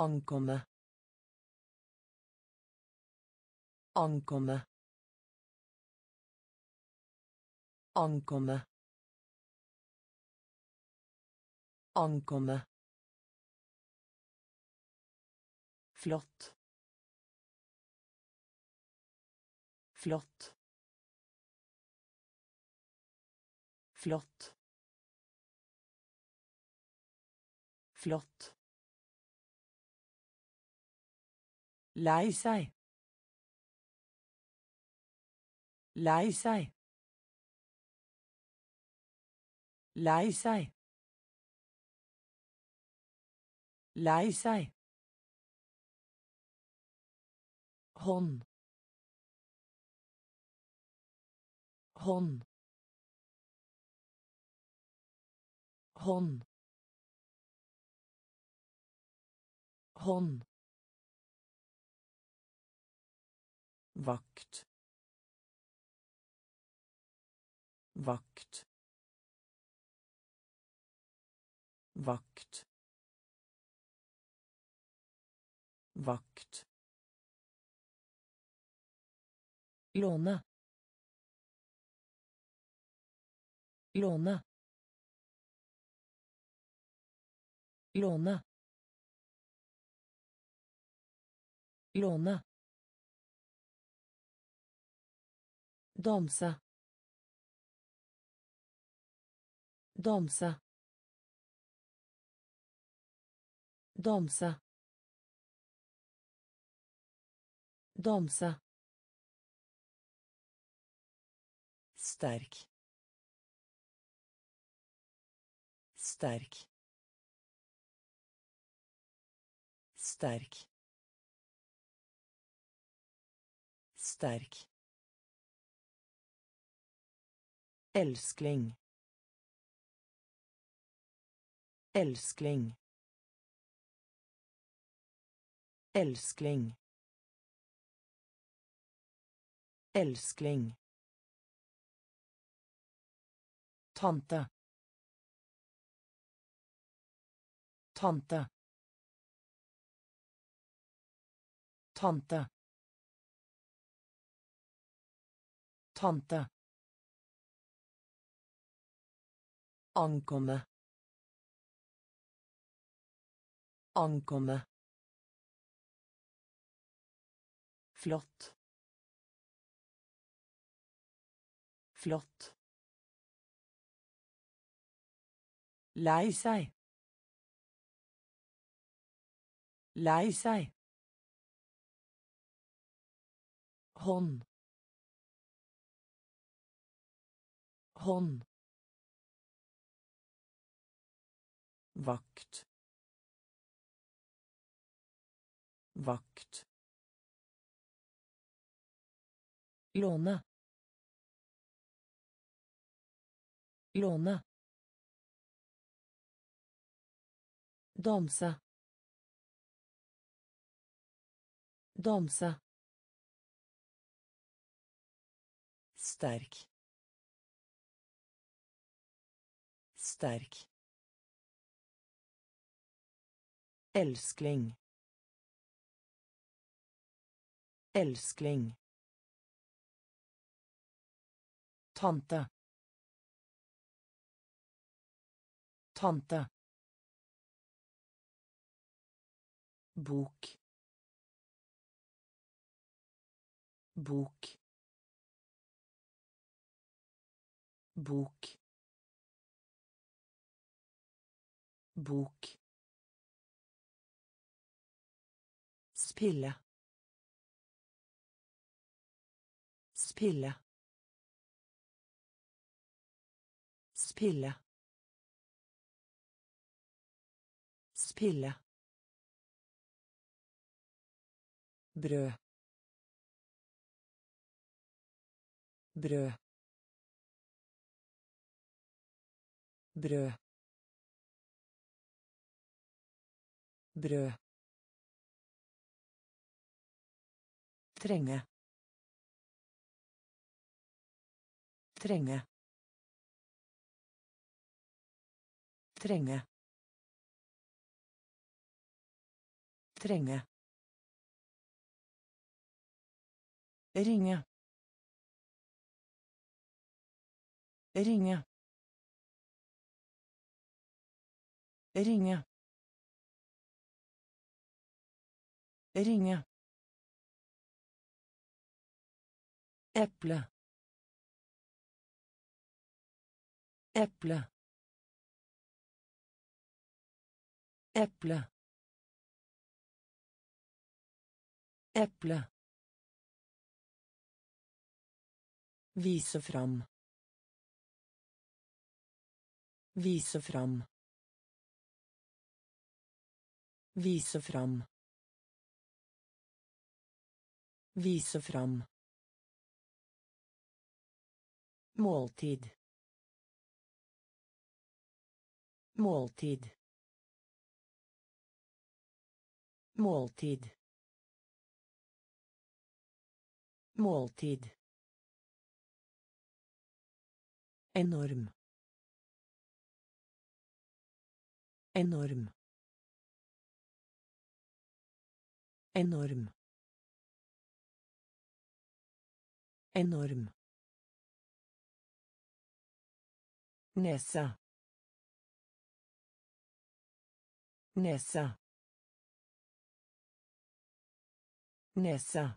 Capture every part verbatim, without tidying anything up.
ankomme ankomme ankomme ankomme flott flott flott flott lei seg lei seg lei seg lei seg hånd hånd hånd hånd vakt vakt vakt vakt låne låne låne låne danse danse danse danse sterk sterk sterk sterk älskling älskling älskling älskling tante tante tante tante ankomme ankomme flott flott lei seg lei seg hånd hånd vakt vakt låne låne danse danse sterk sterk älskling älskling tante tante bok bok bok bok spille spille spille spille brød brød brød brød trenge trenge trenge Trenge. Ringe. Ringe. Ringe. Ringe. Eple. Eple. Eple. Eple. Vise fram. Vise fram. Vise fram. Vise fram. Måltid. Måltid. Måltid. Måltid. Enorm. Enorm. Enorm. Enorm. Nesa. Nesa. Nesa.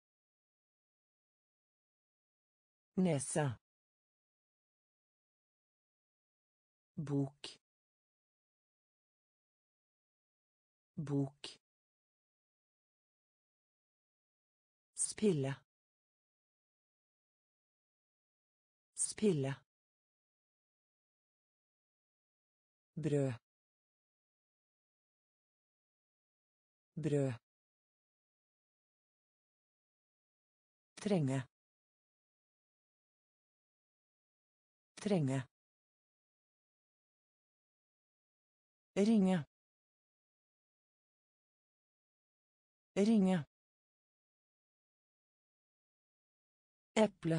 Nesa. Bok. Bok. Spille. Spille. Brød. Brød. Trenge. Trenge. Ringe. Ringe. Eple.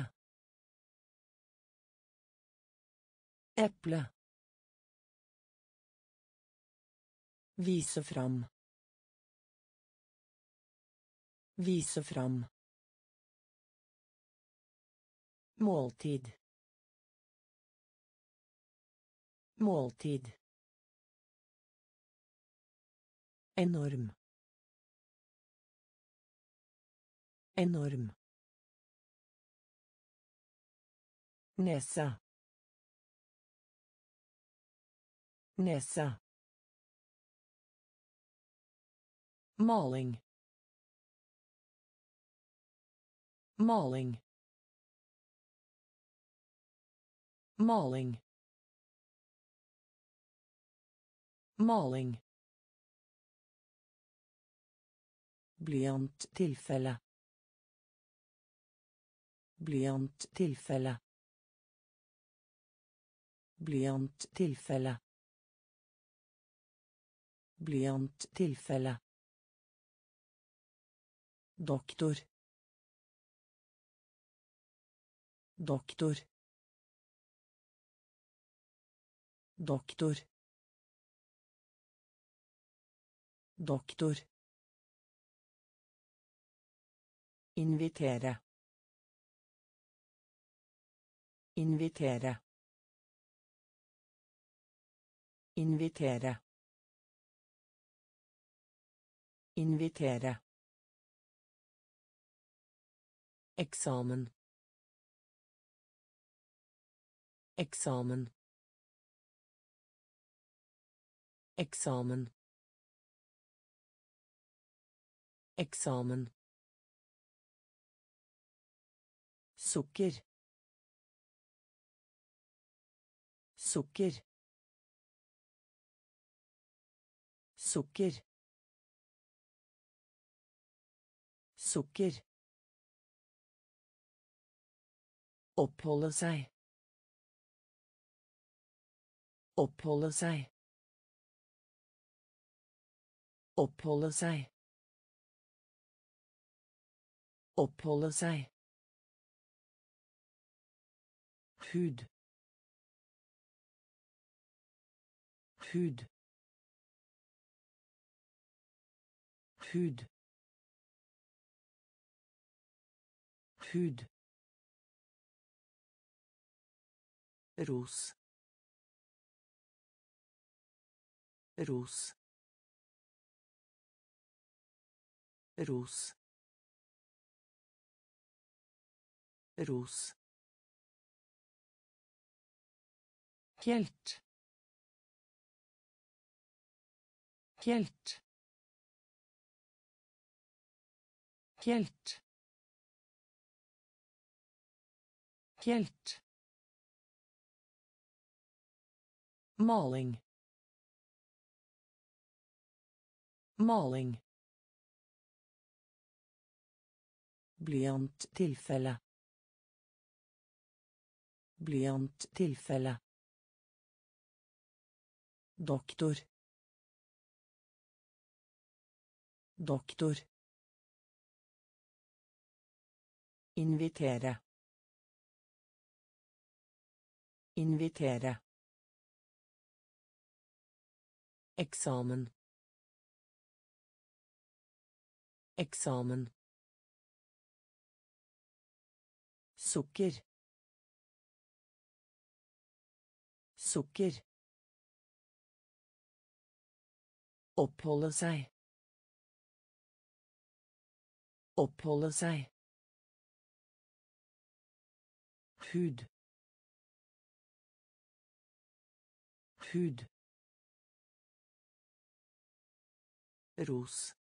Eple. Vise fram. Vise fram. Måltid. Måltid. Enorm. Enorm. Nesa. Nesa. Maling. Maling. Maling. Maling. Blyant tilfelle. Blyant tilfelle. Blyant tilfelle. Blyant tilfelle. Doktor. Doktor. Doktor. Doktor. Invitere. Invitere. Invitere. Invitere. Eksamen. Eksamen. Eksamen. Eksamen. Sukker. Sukker. Sukker. Sukker. Oppholde seg. Oppholde seg. Oppholde seg. Oppholde seg. Hud. Hud. hud, hud, ros, ros, ros, ros, helt, helt, helt, helt, maling, maling, blyanttilfelle, blyanttilfelle, doktor, doktor, invitere, invitere, eksamen, eksamen, sukker, sukker, oppholde seg, oppholde seg, hud, hud, ros,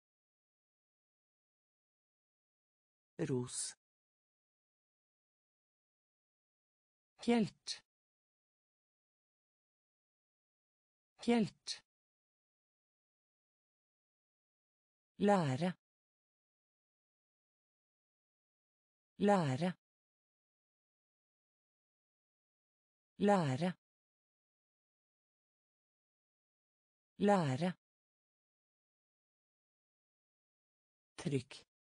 ros, helt, helt, lære, lære, lære, lære, trykk,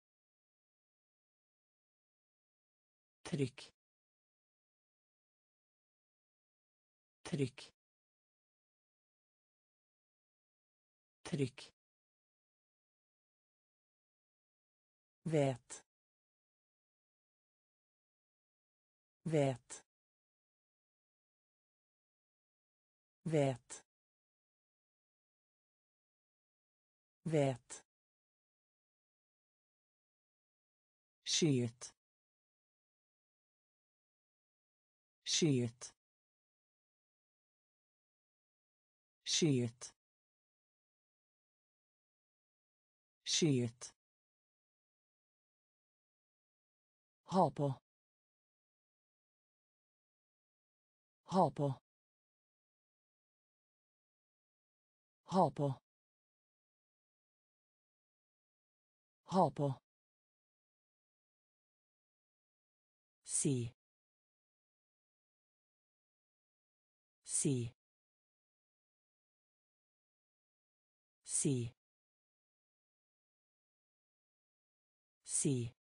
trykk, trykk, trykk, vet, vet, vet, vet, skyet, skyet, skyet, skyet, ha på, ha på, ha på, ha på, si, si, si, si,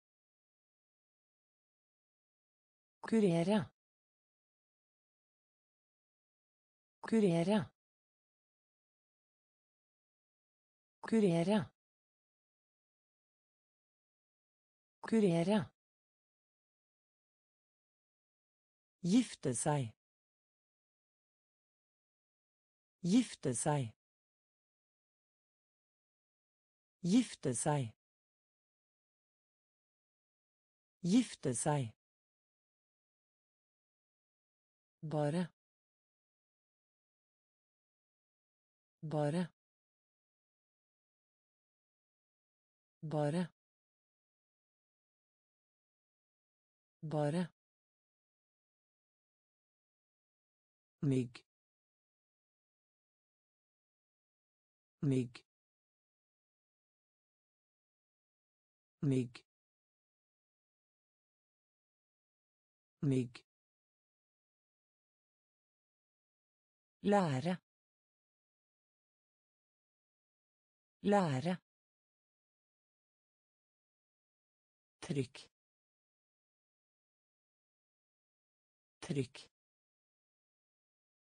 kurere, kurere, kurere, kurere, gifte seg, gifte seg, gifte seg, gifte seg, bare, bare, bare, bare, mygg, mygg, mygg, mygg, lære, lære, trykk, trykk,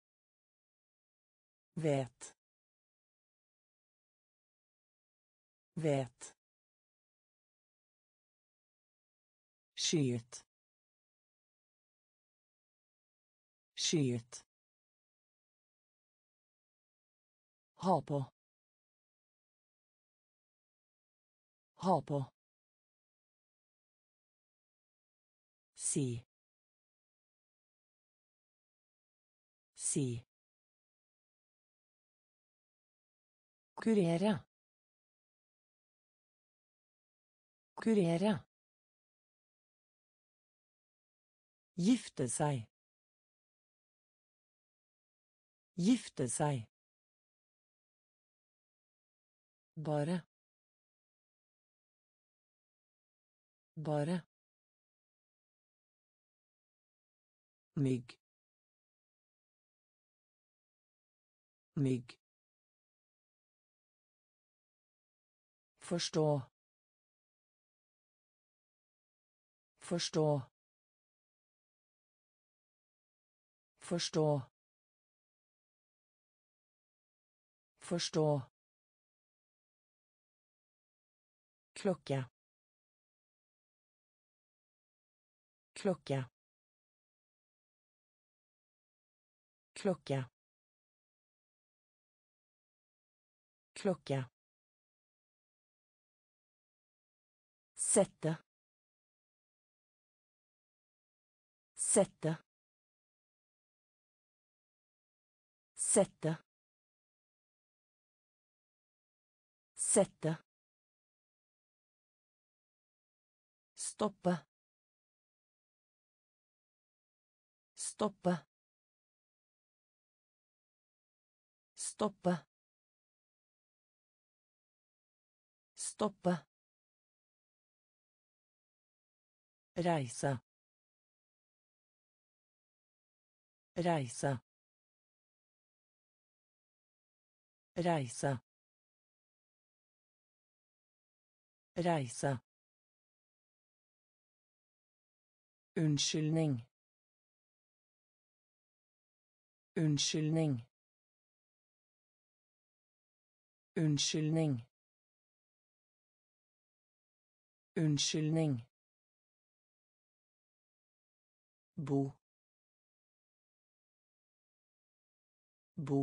vet, vet, skyet, skyet, ha på, ha på, si, si, kurere, kurere, gifte seg, gifte seg, bare, bare, mygg, mygg, forstå, forstå, forstå, forstå, klokke, klokke, klokke, klokke, sette, sette, sette, sette, stoppe, stoppe, stoppe, stoppe, reise, reise, reise, reise, unnskyldning, unnskyldning, unnskyldning, unnskyldning, bo, bo,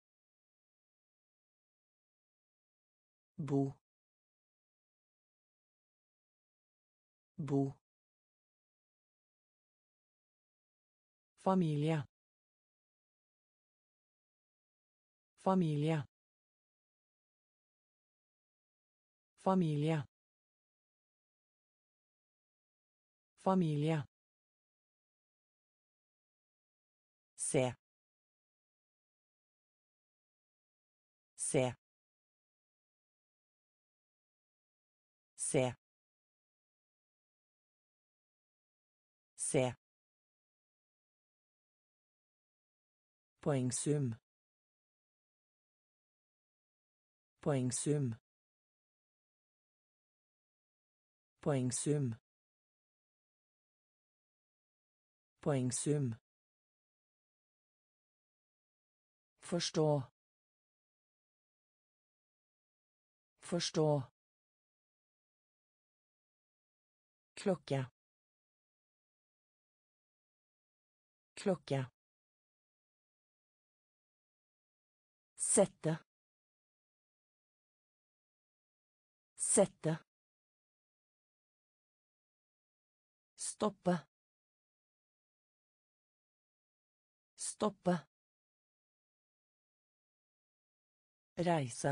bo, bo, familie, familie, familie, familie, se, se, se, se, poengsum, poengsum, poengsum, poengsum, forstå, forstå, klokke, klokke, sette, sette, stoppe, stoppe, reise,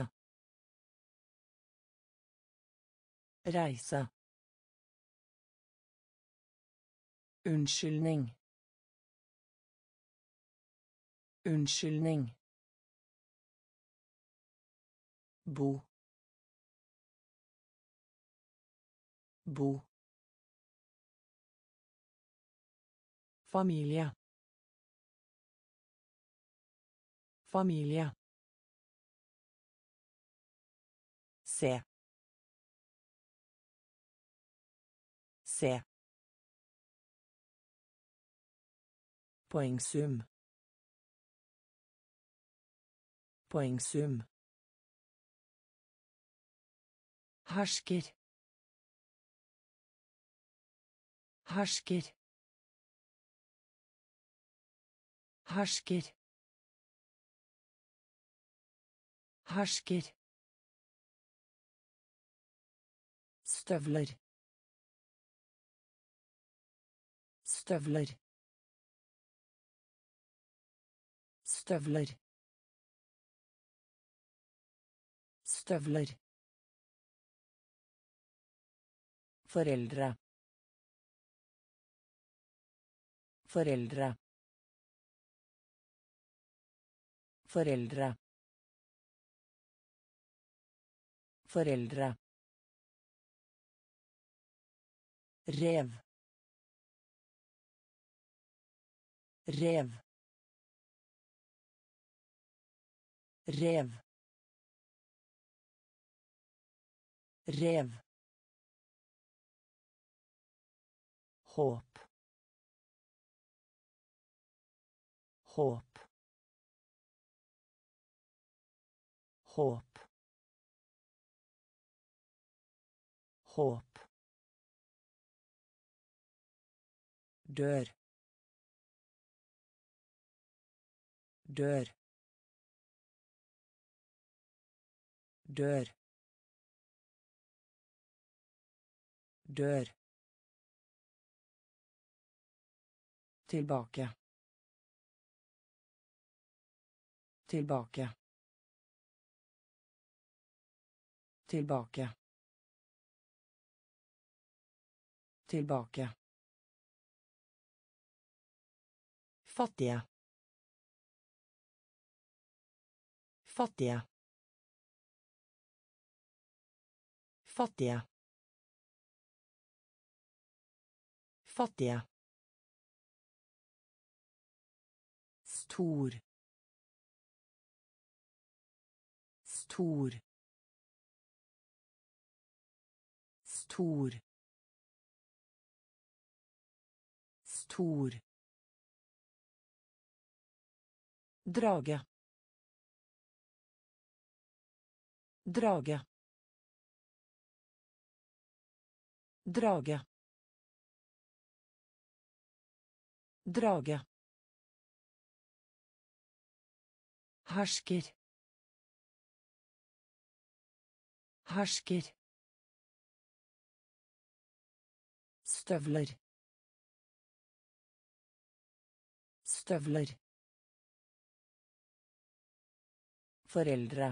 reise, unnskyldning, unnskyldning, bo, bo, familie, familie, se, se, poengsum, poengsum, Hersker. Hersker. Hersker. Hersker. Støvler. Støvler. Støvler. Støvler. Foreldre. Foreldre. Foreldre. Foreldre. Rev. Rev. Rev. Rev. Håp. Håp. Håp. Håp. Dør. Dør. Dør. Dør. Tilbake. Tilbake. Tilbake. Tilbake. Fattige. Fattige. Fattige. Fattige. Stor. Stor. Stor. Stor. Drage. Drage. Drage. Drage. Hersker. Hersker. Støvler. Støvler. Foreldre.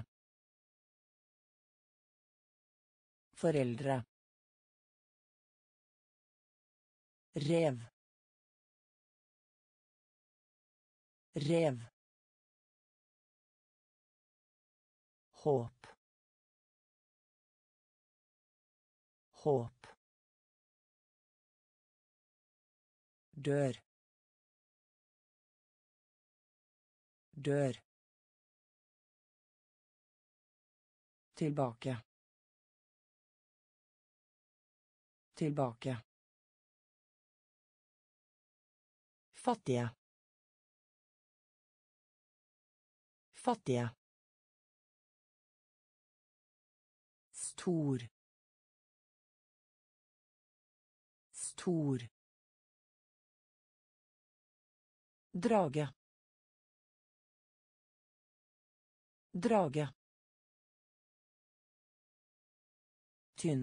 Foreldre. Rev. Rev. Håp. Håp. Dør. Dør. Tilbake. Tilbake. Fattige. Fattige. Stor. Stor. Drage. Drage. Tynn.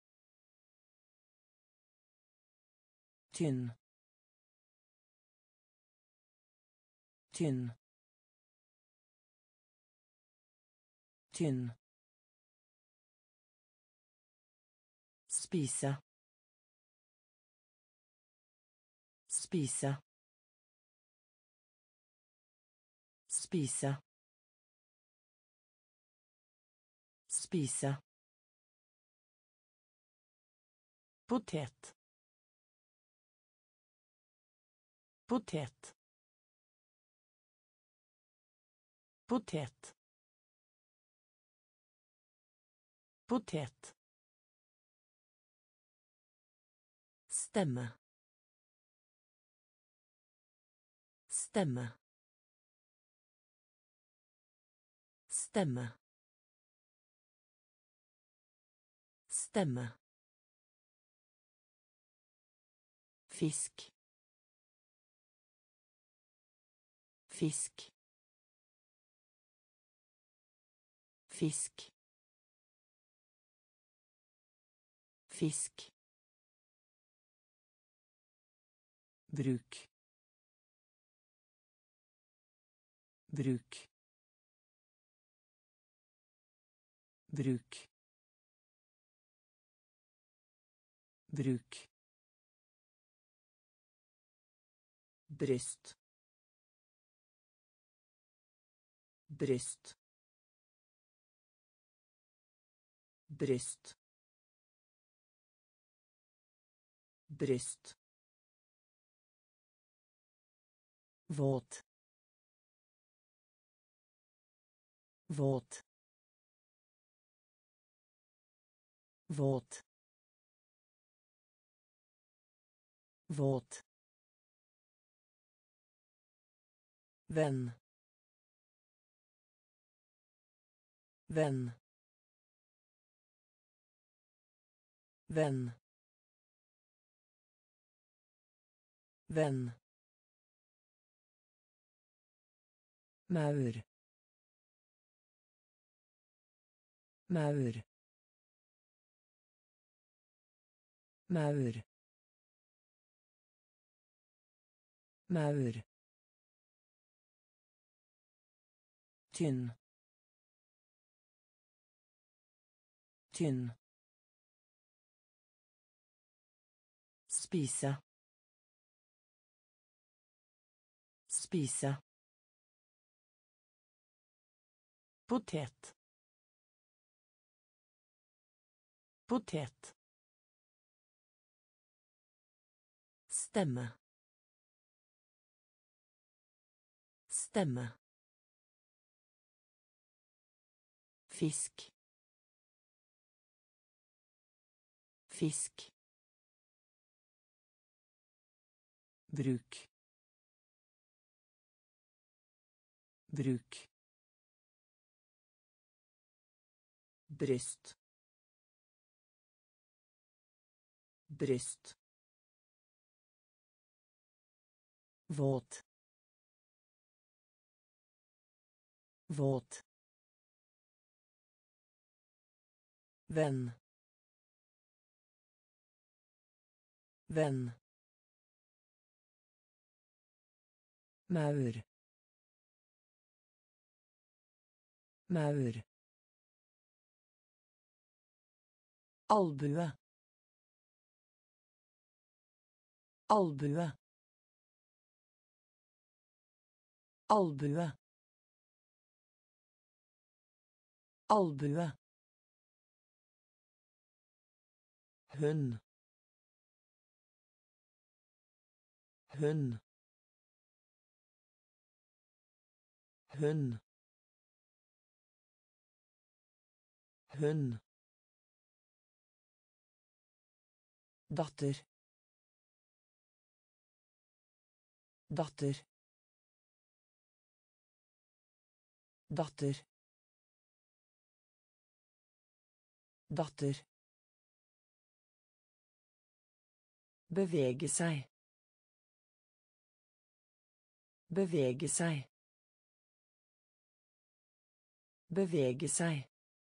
Tynn. Tynn. Tynn. Spise. Spise. Spise. Spise. Potet. Potet. Potet. Potet. Stemme. Stemme. Stemme. Stemme. Fisk. Fisk. Fisk. Fisk. Bruk. Bruk. Bruk. Bruk. Bryst. Bryst. Bryst. Bryst. Våt. Våt. Våt. Våt. Venn. Venn. Venn. Venn. Maur. Maur. Maur. Maur. Tynn. Tynn. Spise. Spise. Potet. Potet. Stemme. Stemme. Fisk. Fisk. Bruk. Bruk. Bryst. Bryst. Våt. Våt. Venn. Venn. Maur. Maur. Albue. Albue. Albue. Albue. Hund. Hund. Hund. Hund. Datter. Datter. Datter. Datter. Bevege seg. Bevege seg. Bevege seg.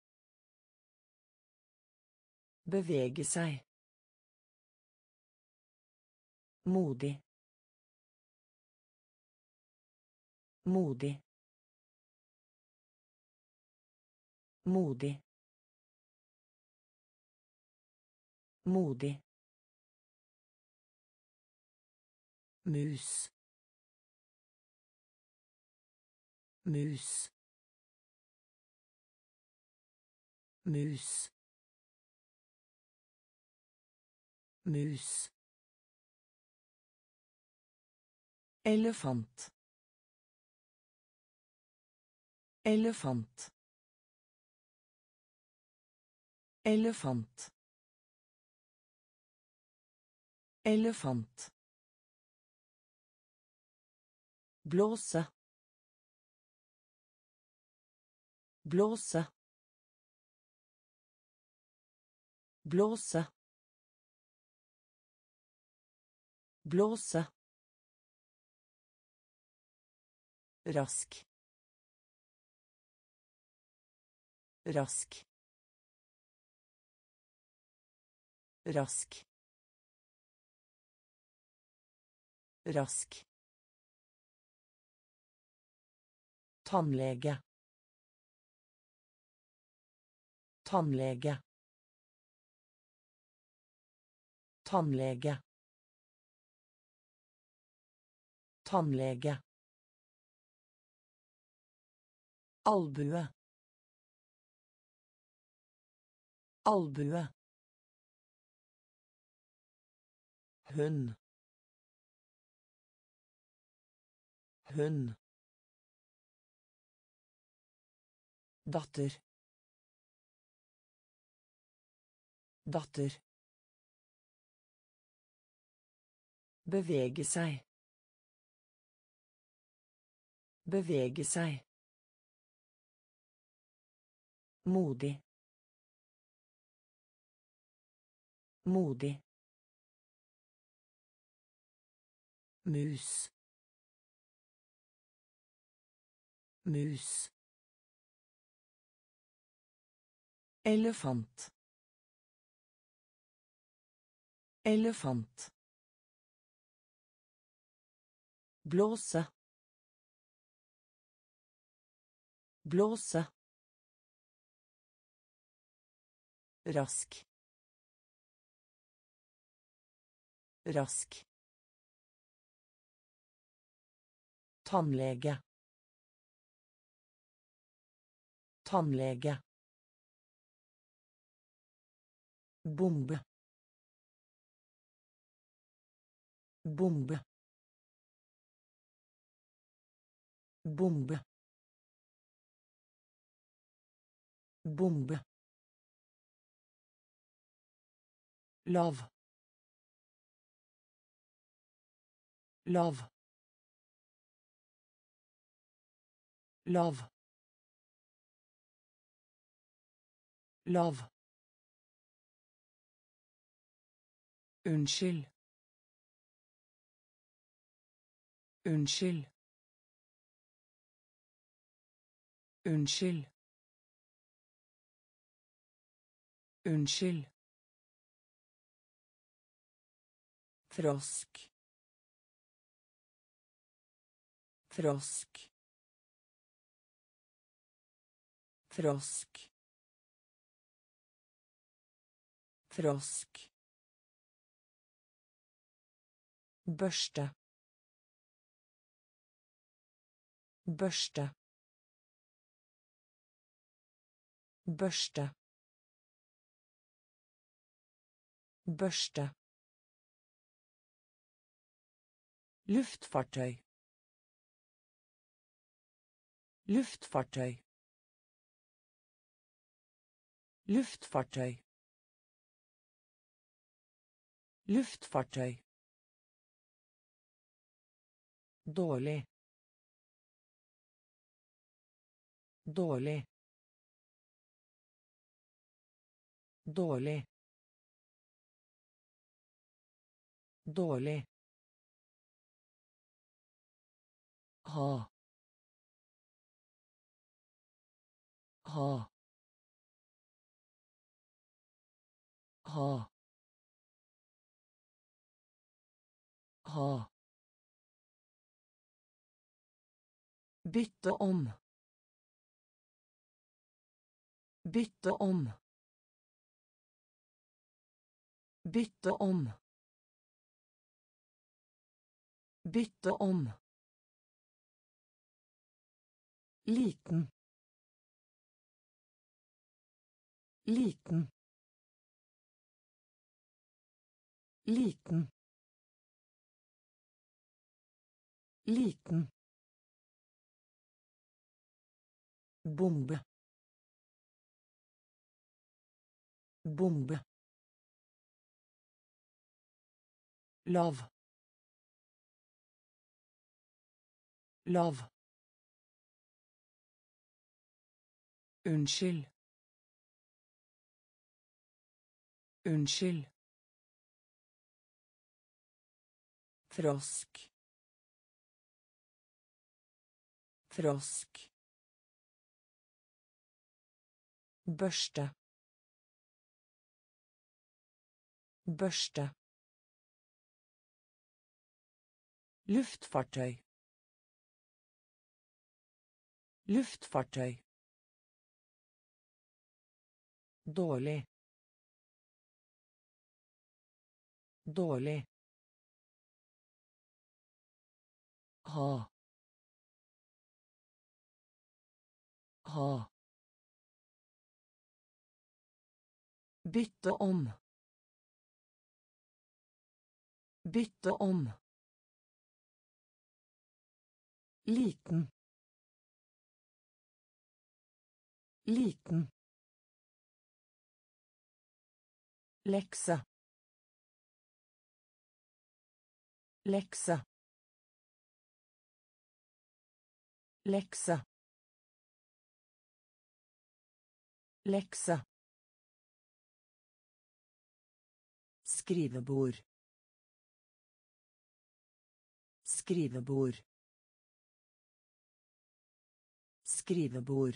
Bevege seg. Modig. Modig. Modig. Modig. Mus. Mus. Mus. Mus. Elefant. Elefant. Elefant. Elefant. Blåse. Blåse. Blåse. Blåse. Rask. Rask. Rask. Rask. Tannlege. Tannlege. Tannlege. Tannlege. Albue. Albue. Hund. Hund. Datter. Datter. Bevege seg. Bevege seg. Modig. Modig. Mus. Mus. Elefant. Elefant. Blåse. Blåse. Rask. Rask. Tannlege. Tannlege. Bombe. Bombe. Bombe. Bombe. Lav. Lav. Lav. Lav. Unnskyld. Unnskyld. Unnskyld. Unnskyld. Frosk. Frosk. Frosk. Frosk. Børste. Børste. Børste. Børste. Luftfartøy. Luftfartøy. Luftfartøy. Luftfartøy. Dårlig. Dårlig. Dårlig. Dårlig. Ha. Ha. Ha. Ha. Bytte om. Bytte om. Bytte om. Bytte om. Liten. Liten. Liten. Liten. Bombe. Bombe. Lav. Lav. Unnskyld. Unnskyld. Frosk. Frosk. Børste. Børste. Luftfartøy. Luftfartøy. Dårlig. Dårlig. Ha. Ha. Bytte om. Bytte om. Liten. Liten. Lekse. Lekse. Lekse. Lekse. Skrivebord. Skrivebord. Skrivebord.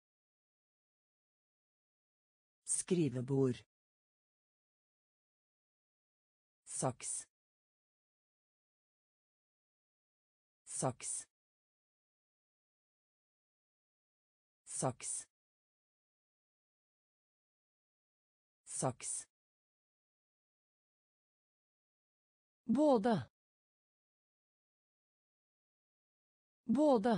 Skrivebord. Saks. Saks. Saks. Saks. Både. Både.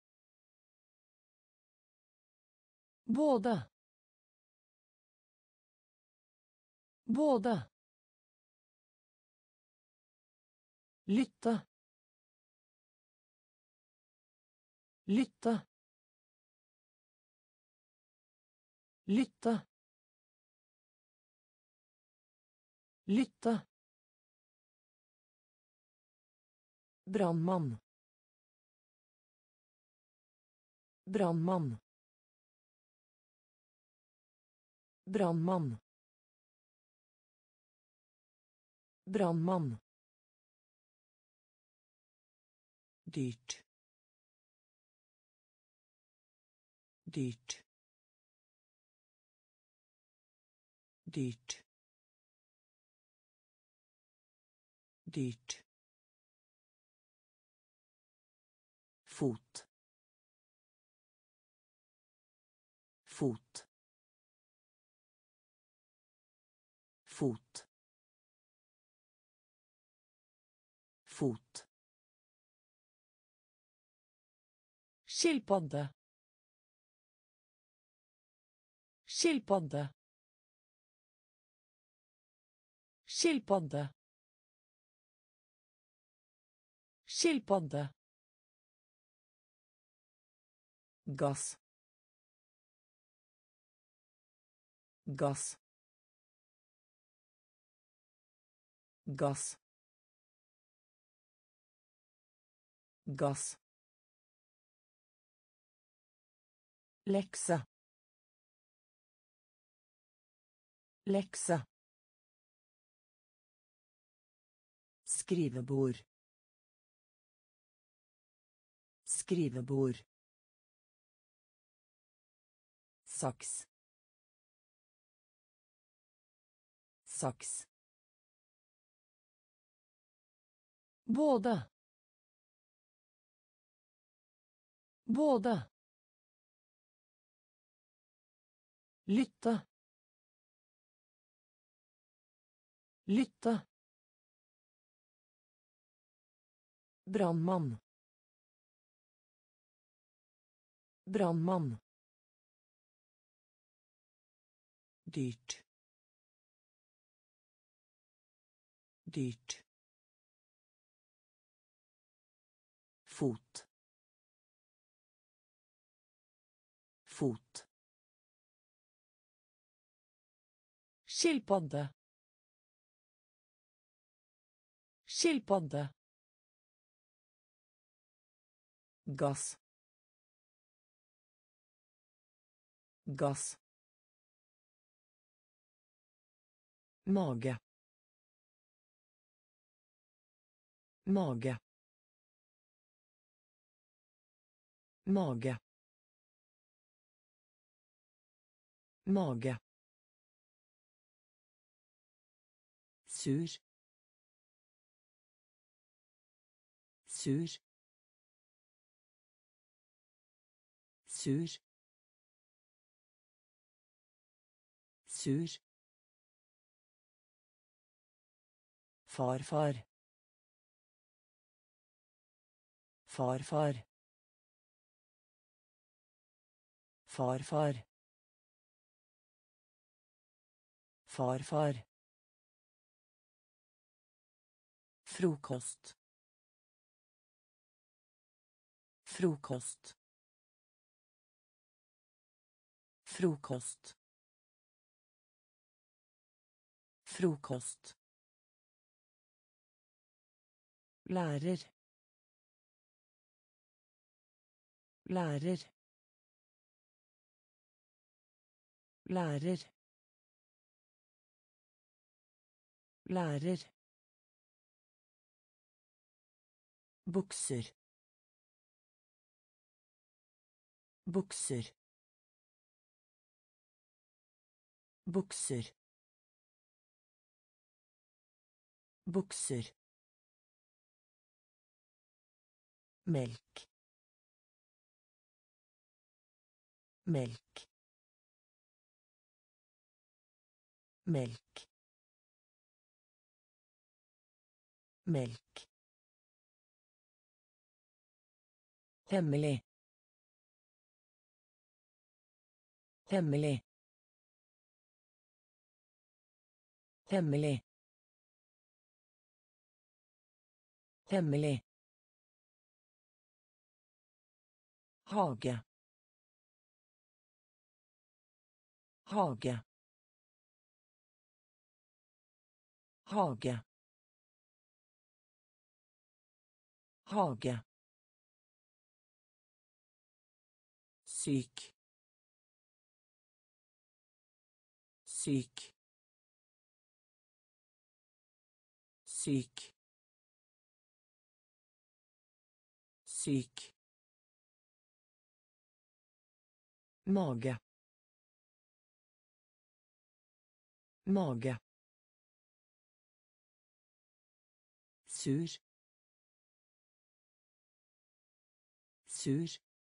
Både. Både. Lytte. Lytte. Lytte. Lytte. Brannmann. Brannmann. Brannmann. Brannmann. Dyrt. Dyrt. Dyrt. Dyrt. Fot. Fot. Fot. Fot. Skilpadde. Skilpadde. Skilpadde. Skilpadde. Gass. Gass. Gass. Gass. Lekse. Lekse. Skrivebord. Skrivebord. Saks. Saks. Både. Både. Lytte. Lytte. Brannmann. Brannmann. Dyrt. Dyrt. Fot. Fot. Skilpadde. Skilpadde. Gass. Gass. Mage. Mage. Mage. Mage. Sur. Sur. Sur. Sur. Farfar. Farfar. Farfar. Farfar. Frokost. Frokost. Frokost. Frokost. Lærer. Lærer. Lærer. Lærer. Bukser. Bukser. Bukser. Bukser. Melk. Melk. Melk. Melk. Hemmelig. Hemmelig. Hemmelig. Hemmelig. Hage. Hage. Hage. Hage. Syk. Syk. Syk. Syk. Mage. Mage. Sur. Sur.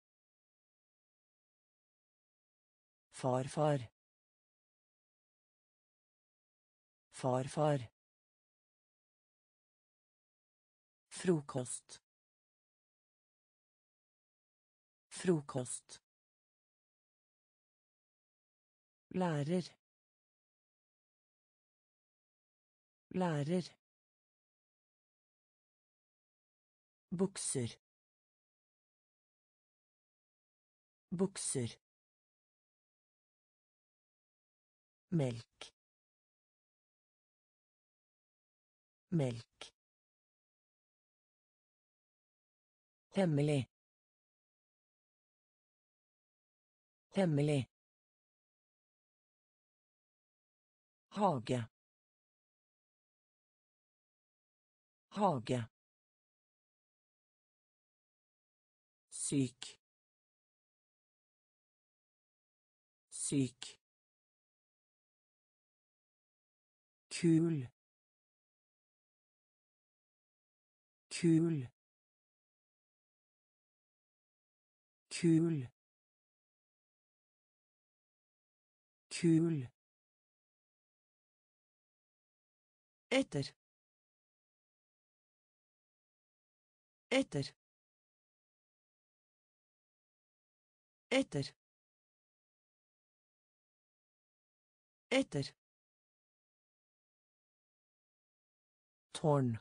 Farfar. Farfar. Frokost. Frokost. Lærer. Lærer. Bukser. Bukser. Melk. Melk. Hemmelig. Hemmelig. Hage. Hage. Syk. Syk. Kul. Kul. Kul. Kul. Etter. Etter. Etter. Etter. Tårn.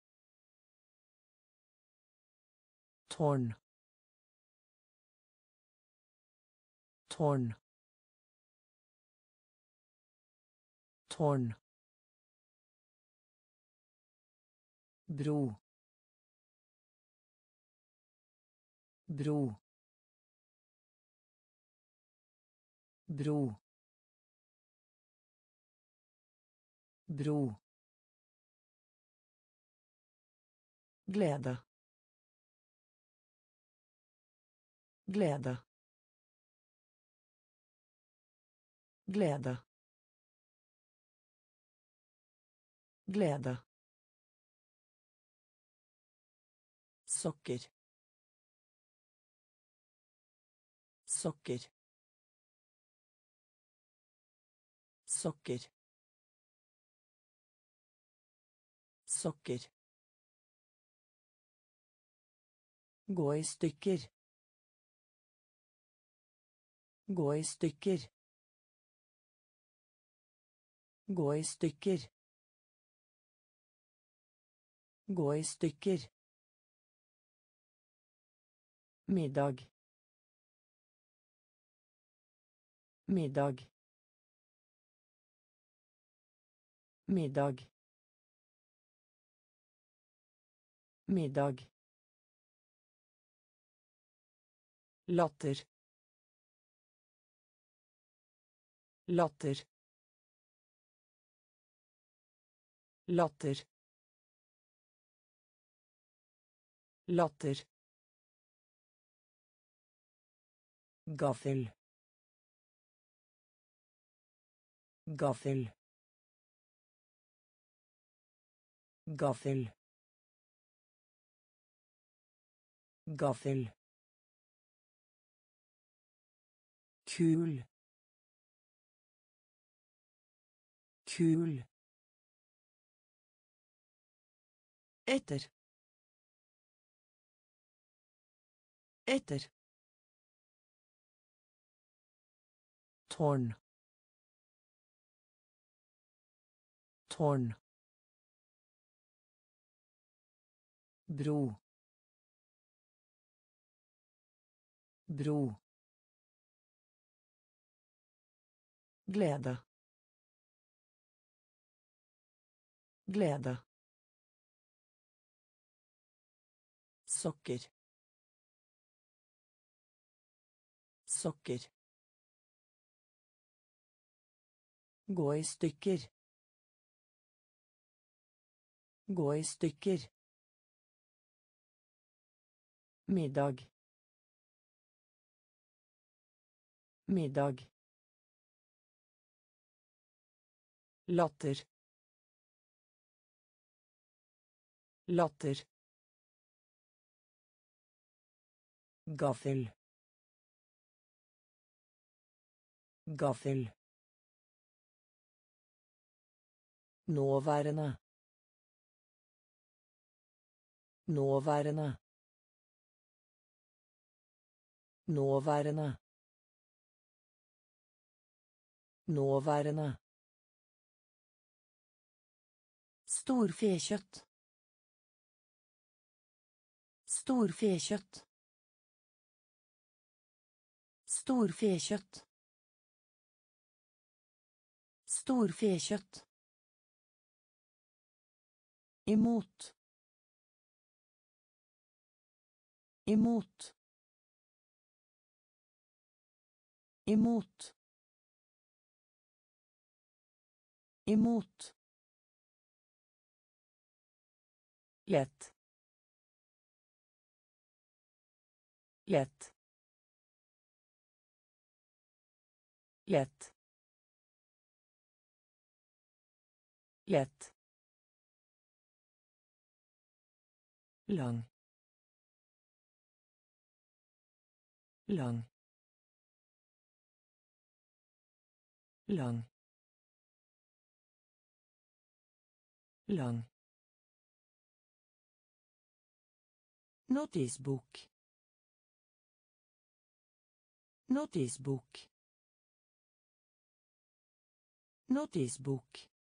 Tårn. Tårn. Tårn. Bro. Bro. Bro. bro, glede, glede, glede, glede, sokker, sokker, sokker, sokker, gå i stykker, gå i stykker, gå i stykker, gå i stykker, middag, middag, middag, middag, latter, latter, latter, latter, gaffel, gaffel, gaffel, gaffel, kul, kul, etter, etter, tårn, tårn, bro, bro, glede, glede, sokker, sokker, gå i stykker, gå i stykker, middag, middag, latter, latter, gaffel, gaffel, nåværende, nåværende, nåværende, nåværende, storfekjøtt, storfekjøtt, storfekjøtt, storfekjøtt, imot, imot, imot, imot, lett, lett, lett, lett, lang, lang, lang, lang, notisbok, notisbok, notisbok,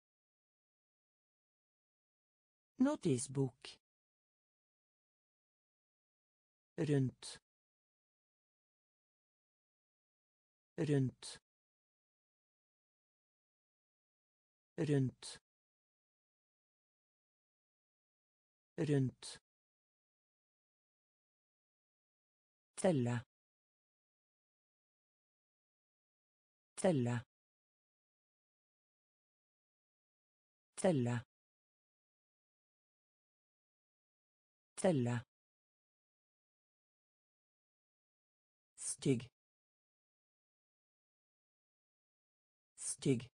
notisbok, rundt, rundt, rundt, rundt, telle, telle, Celle. Celle. Stygg. Stygg.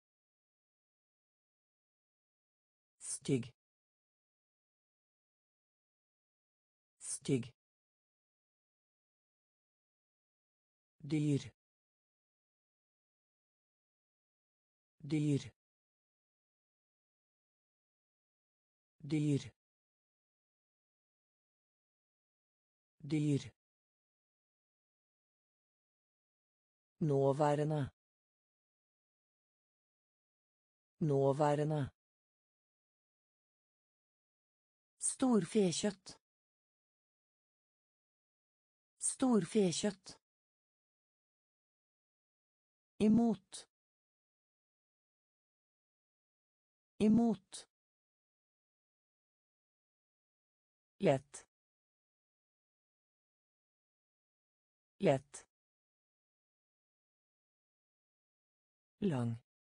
Stygg. Stygg. Dyr. Dyr. Dyr. Dyr. Nåværende. Nåværende. Storfekjøtt. Storfekjøtt. Imot. Imot. Lett. Lett. Lang.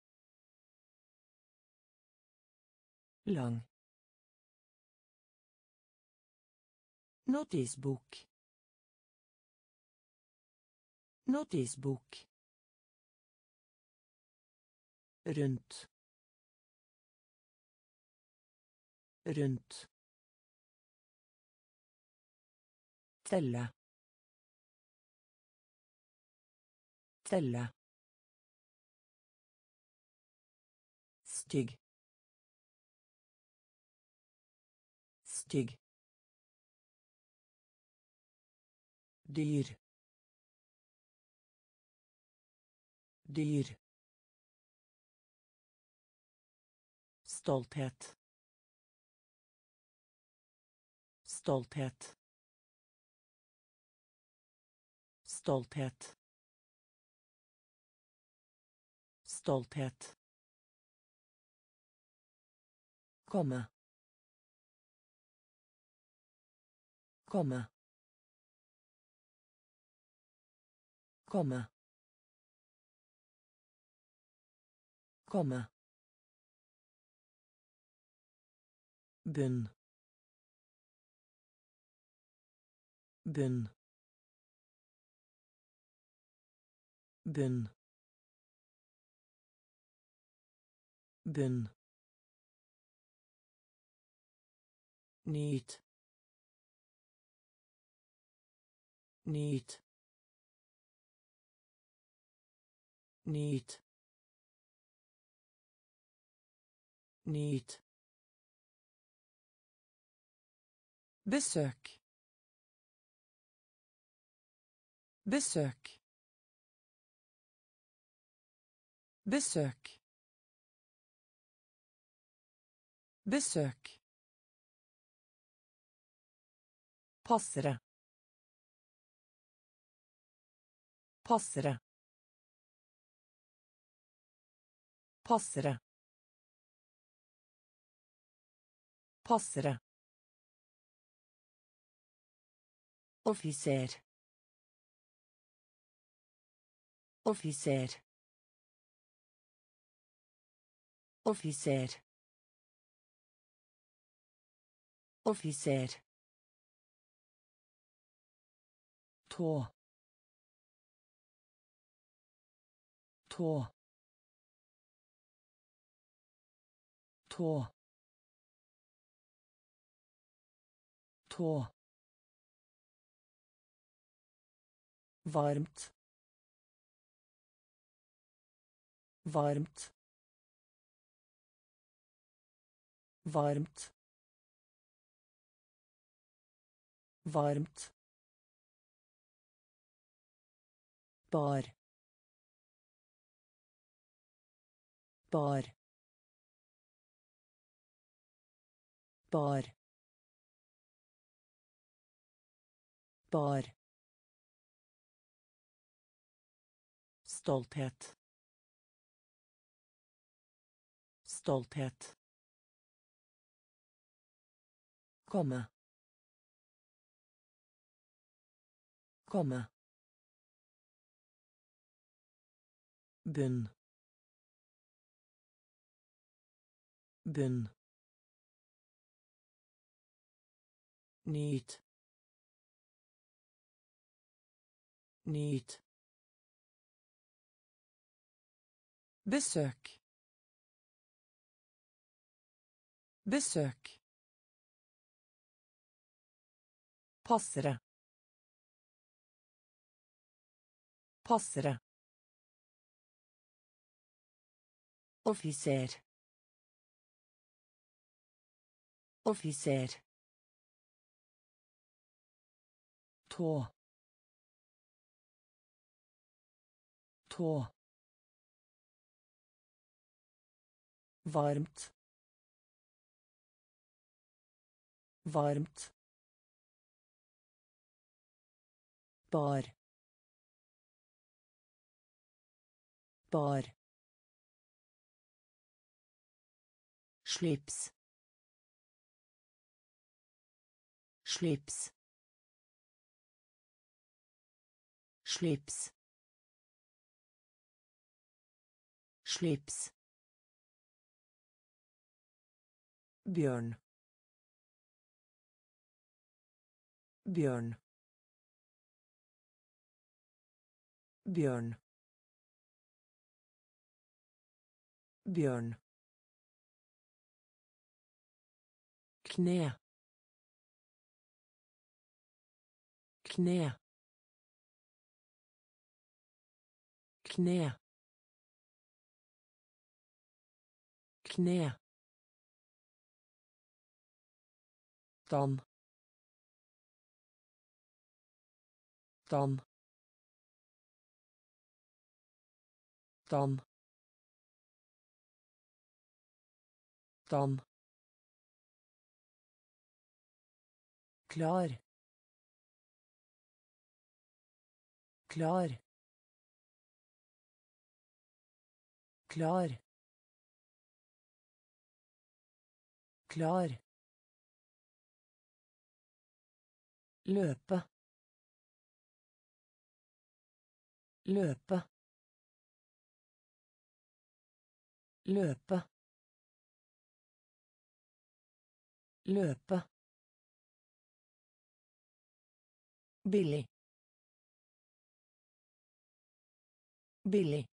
Lang. Notisbok. Notisbok. Rundt. Rundt. Celle. Celle. Stygg. Stygg. Dyr. Dyr. Stolthet. Stolthet. Stolthet. Stolthet. Komme. Komme. Komme. Komme. Bunn. Bunn. Bunn. Bunn. Nyt. Nyt. Nyt. Nyt. Besök. Besök. Besök. Besök. Passere. Passere. Passere. Passere. Offiser. Offiser. Offiser. Offiser. Tå. Tå. Tå. Tå. Varmt. Varmt. Varmt. Varmt. Bar. Bar. Bar. Bar. Stolthet. Stolthet. Komme. Komme. Bunn. bunn, nyt, nyt, besøk, besøk, passere, passere, offiser, offiser, tå, tå, varmt, varmt, bar, bar, slips, slips, slips, slips, bjørn, bjørn, bjørn, bjørn, kne, kne, kne, kne, dan, dan, dan, dan, klar, klar, klar, klar, løpe, løpe, løpe, løpe, billig, billig,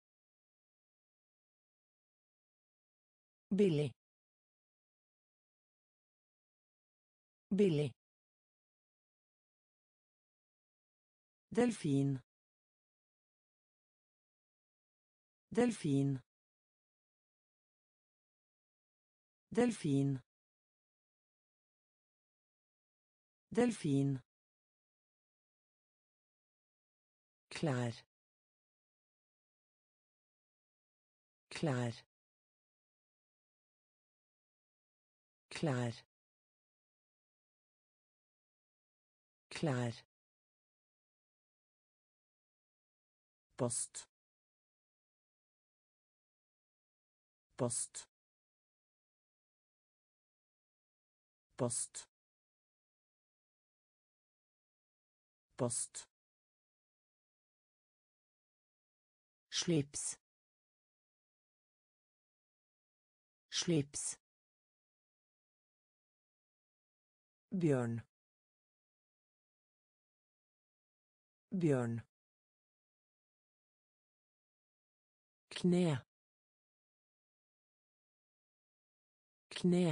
billig, billig, delfin, delfin, delfin, delfin, klær, klær, klær, klær, post, post, post, post, slips, slips, bjørn, bjørn, kne, kne,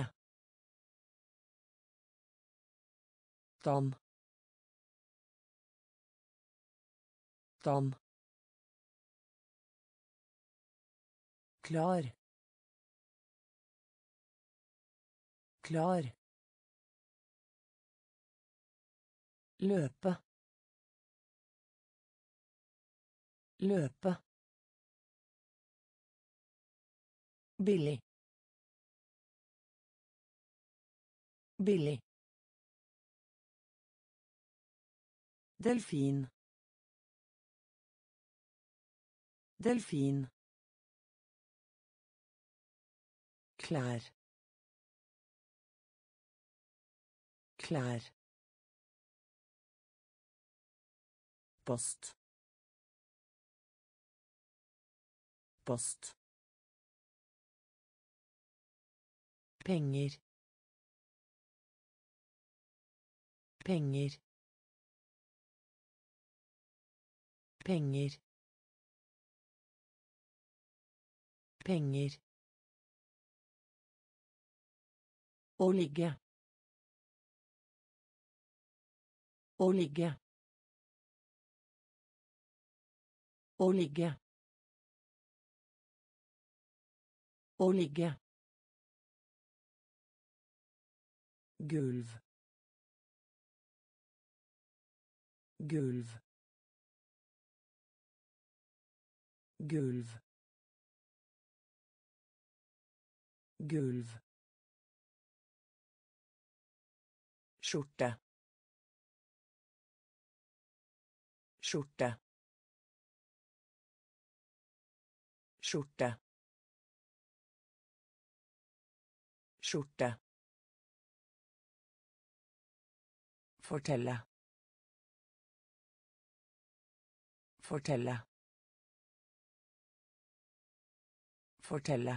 dan, dan, klar, klar, løpe, løpe, billig, billig, delfin, delfin, klær, klær, post, post, Penger. Penger. Penger. Penger. Å ligge. Å ligge. Å ligge. Å ligge. Gulv. Gulv. Gulv. Gulv. Skjorte. Skjorte. Skjorte. Skjorte. Fortelle. Fortelle. Fortelle.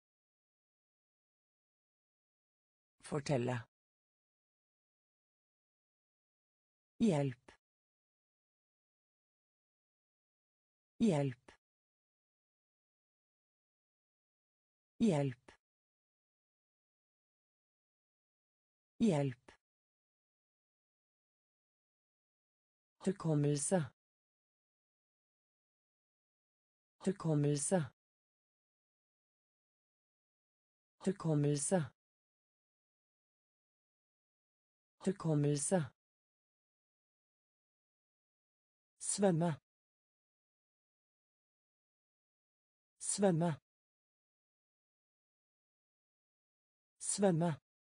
Fortelle. Hjelp. Hjelp. Hjelp. Hjelp. Hukommelse. Hukommelse. Hukommelse. Hukommelse. Svømme. Svømme. Svømme.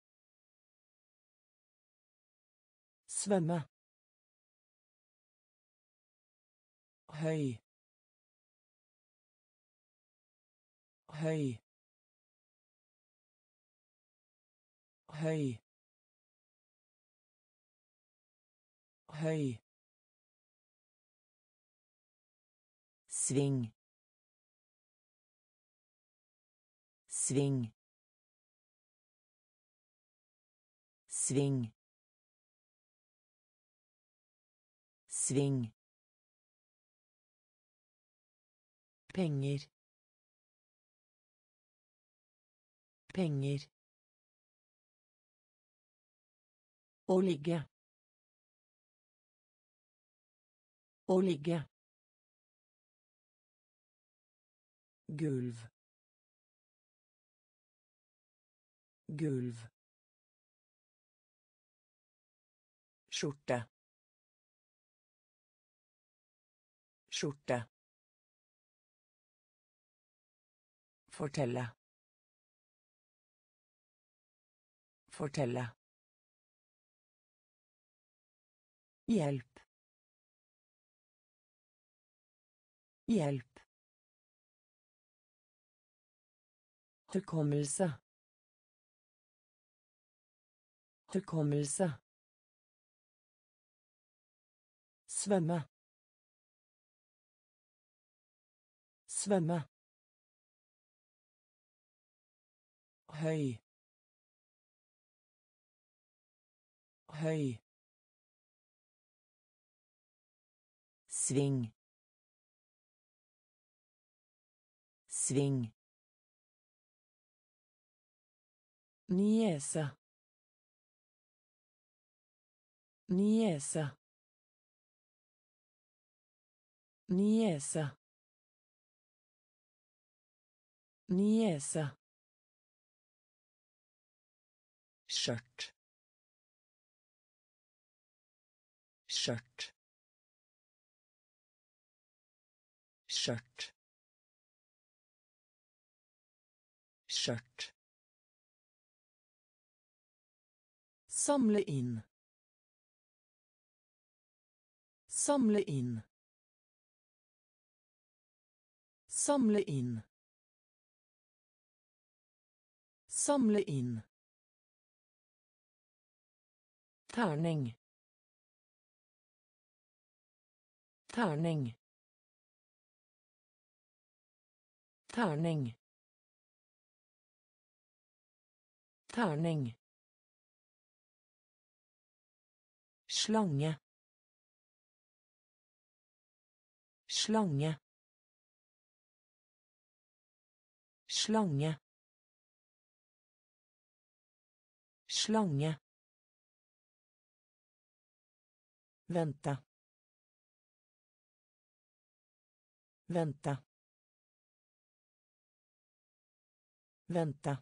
Svømme. Høy. Høy. Høy. Høy. Sving. Sving. Sving. Sving. Penger. Penger. Å ligge. Å ligge. Gulv. Gulv. Skjorte. Skjorte. Fortelle. Fortelle. Hjelp. Hjelp. Hukommelse. Hukommelse. Svømme. Svømme. Høy. Høy. Sving. Sving. Niese. Niese. Niese. Niese. Skjørt. Skjørt. Skjørt. Skjørt. Samle inn. Samle inn. Samle inn. Samle inn. Terning. Terning. Terning. Tärning. Slange. Slange. Slange. Slange. Vänta. Vänta. Vänta.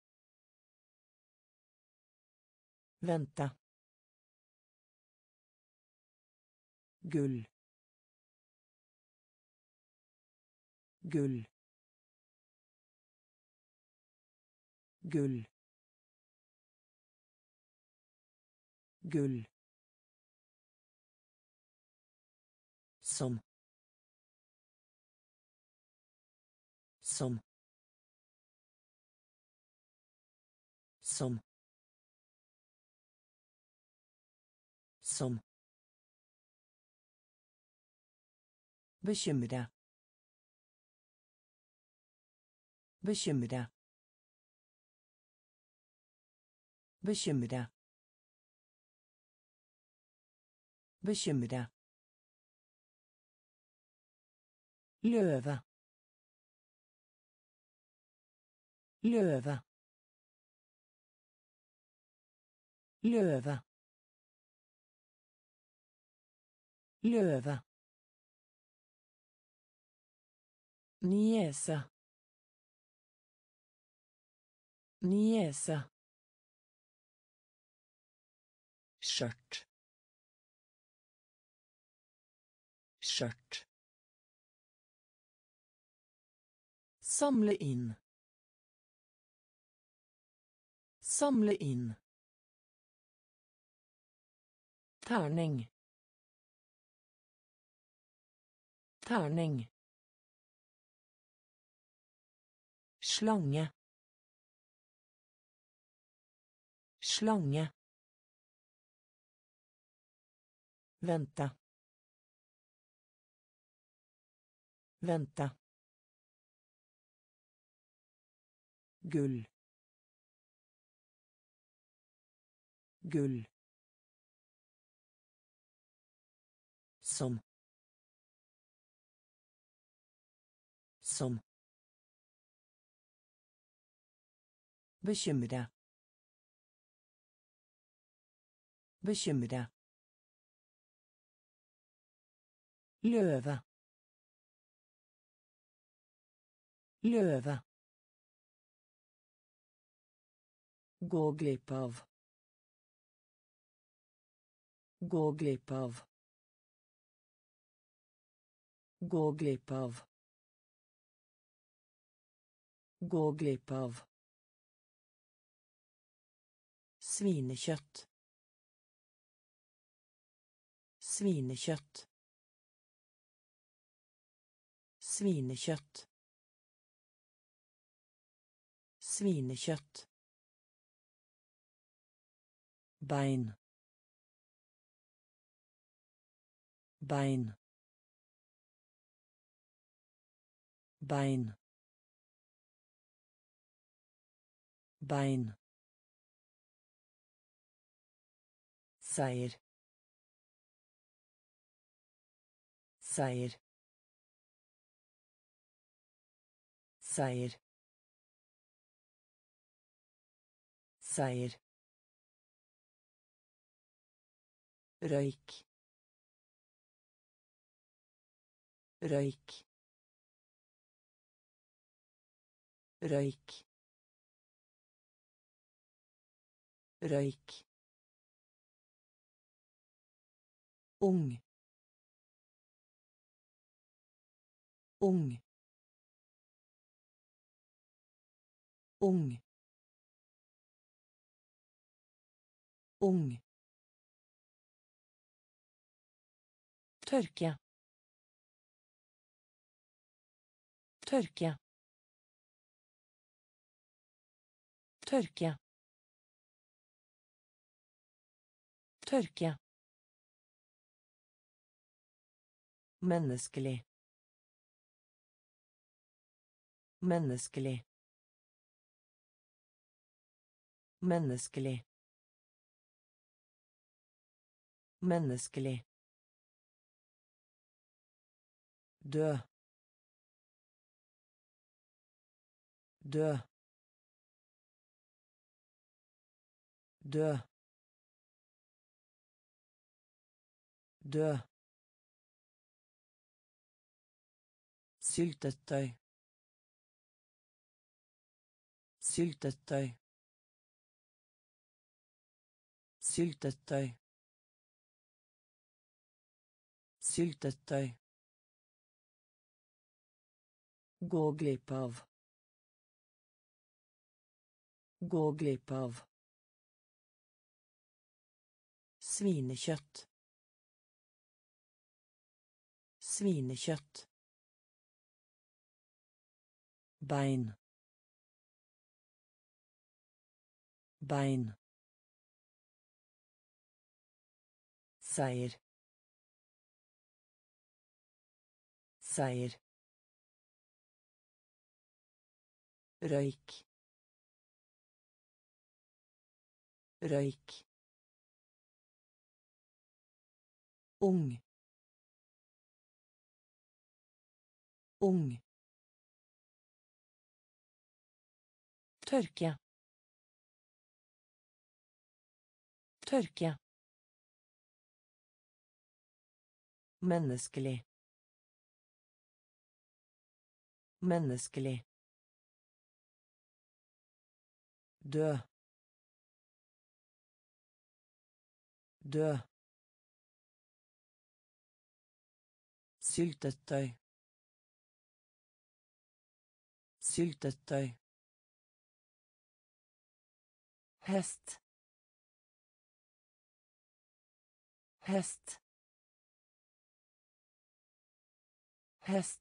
Vänta. Gull. Gull. Gull. Gull. Som. Som. Som. Som. Bekymra. Bekymra. Bekymra. Bekymra. Löva. Löva. Löva. Löva. Niesa. Niesa. Skjørt. Skjørt. Samle inn. Samle inn. Tärning. Tärning. Slange. Slange. Vänta. Vänta. Gull. Gull. Som. Som. Bekymra. Bekymra. Löva. Löva. Gå glipp av. Gå glipp av. Gå glipp av. Gå glipp av. Svinekjøtt. Svinekjøtt. Svinekjøtt. Svinekjøtt. Bein. Bein. Bein. Bein. Seier. Seier. Seier. Seier. Røyk. Røyk. Røyk. Røyk. Ung. Ung. Ung. Ung. Tørke. Tørke. Tørke. Tørke. Menneskelig. Menneskelig. Menneskelig. Menneskelig. Dø. Dø. Dø. Dø. Syltetøy. Syltetøy. Syltetøy. Syltetøy. Gå glipp av. Gå glipp av. Svinekjøtt. Svinekjøtt. Bein. Bein. Seier. Seier. Røyk. Røyk. Ung. Ung. Tørke. Tørke. Menneskelig. Menneskelig. Dø. Dø. Syltetøy. Syltetøy. Hest. Hest. Hest.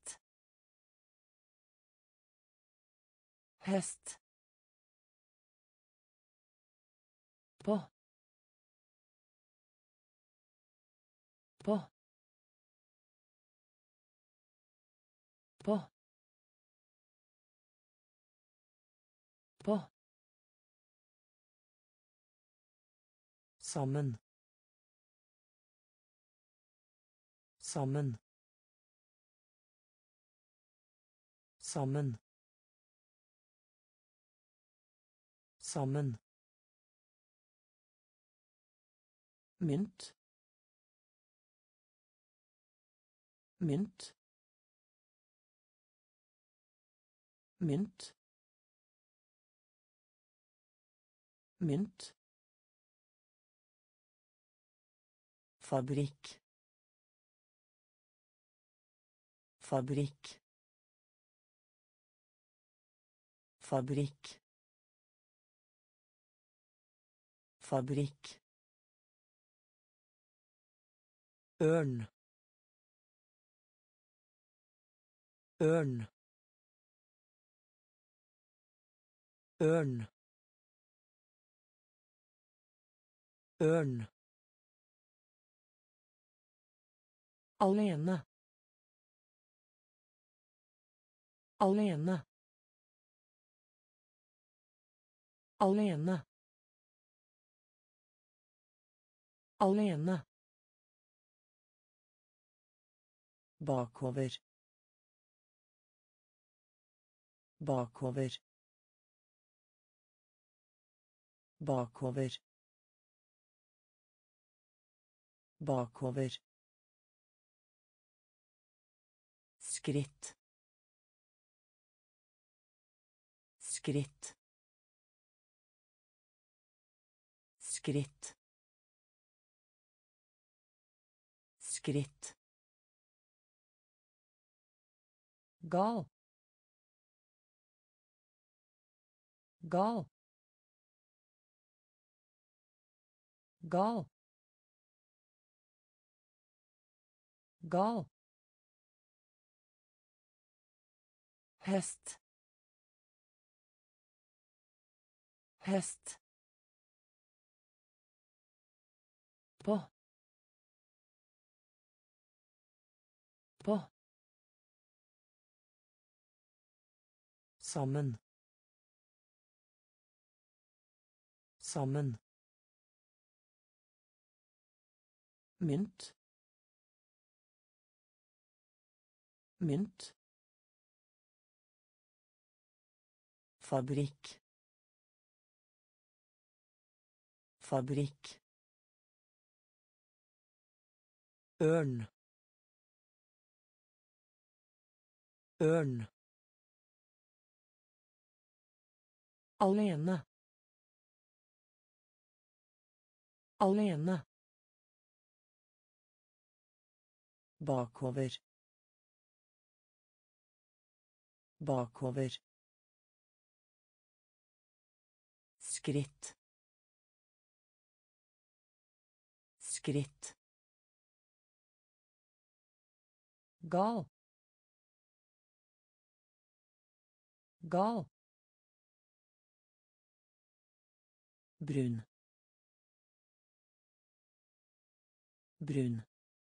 Hest. På. På. På. På. Sammen. Sammen. Sammen. Sammen. Mynt. Mynt. Mynt. Mynt. Fabrikk. Fabrikk. Fabrikk. Fabrikk. Ørn. Ørn. Ørn. Ørn. Alene. Alene. Alene. Alene. Bakover. Bakover. Bakover. Bakover. Skritt. Skritt. Skritt. Skritt. Gal. Gal. Gal. Gal. Hest. Hest. På. På. Sammen. sammen, mynt, mynt, fabrikk, fabrikk, ørn, ørn, alene, alene, bakover, bakover, skritt, skritt, gal, gal, brun, brun,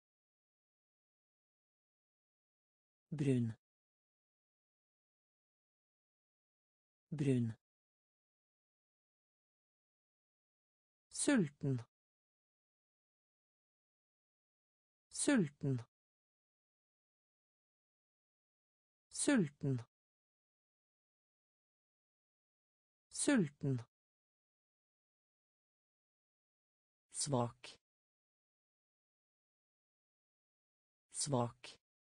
brun, brun, sulten, sulten, sulten, sulten, svak, svak,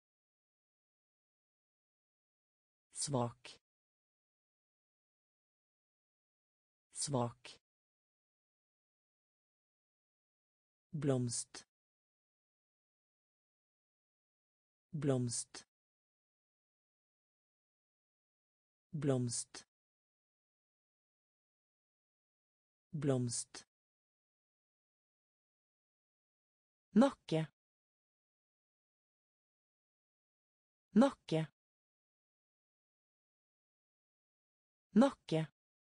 svak, svak, blomst, blomst, blomst, blomst, nakke, nakke, nakke,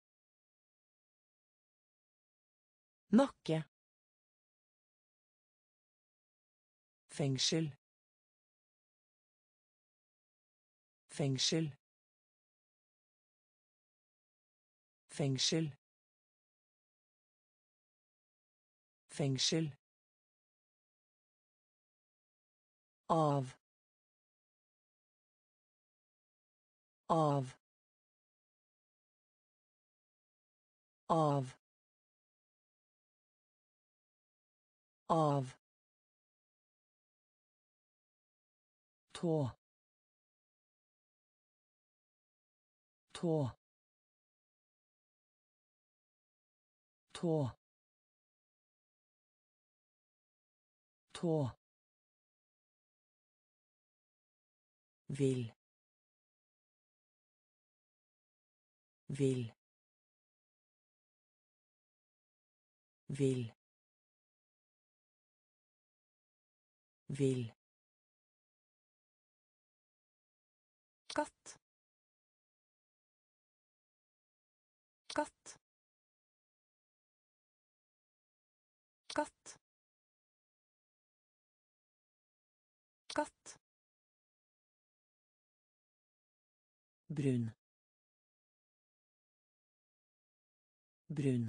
nakke, fengsel, fengsel, fengsel, fengsel, av, av, av, av, tå, tå, tå, tå, vil, vil, vil, vil, katt, katt, katt, katt, brun, brun,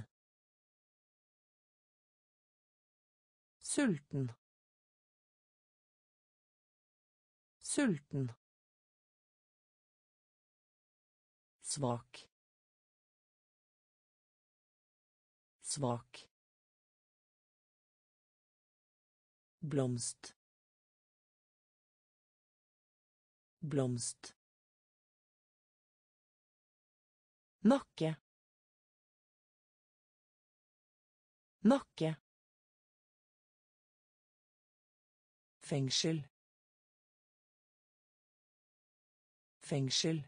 sulten, sulten, svak, svak, blomst, blomst, nakke, nakke, fengsel, fengsel,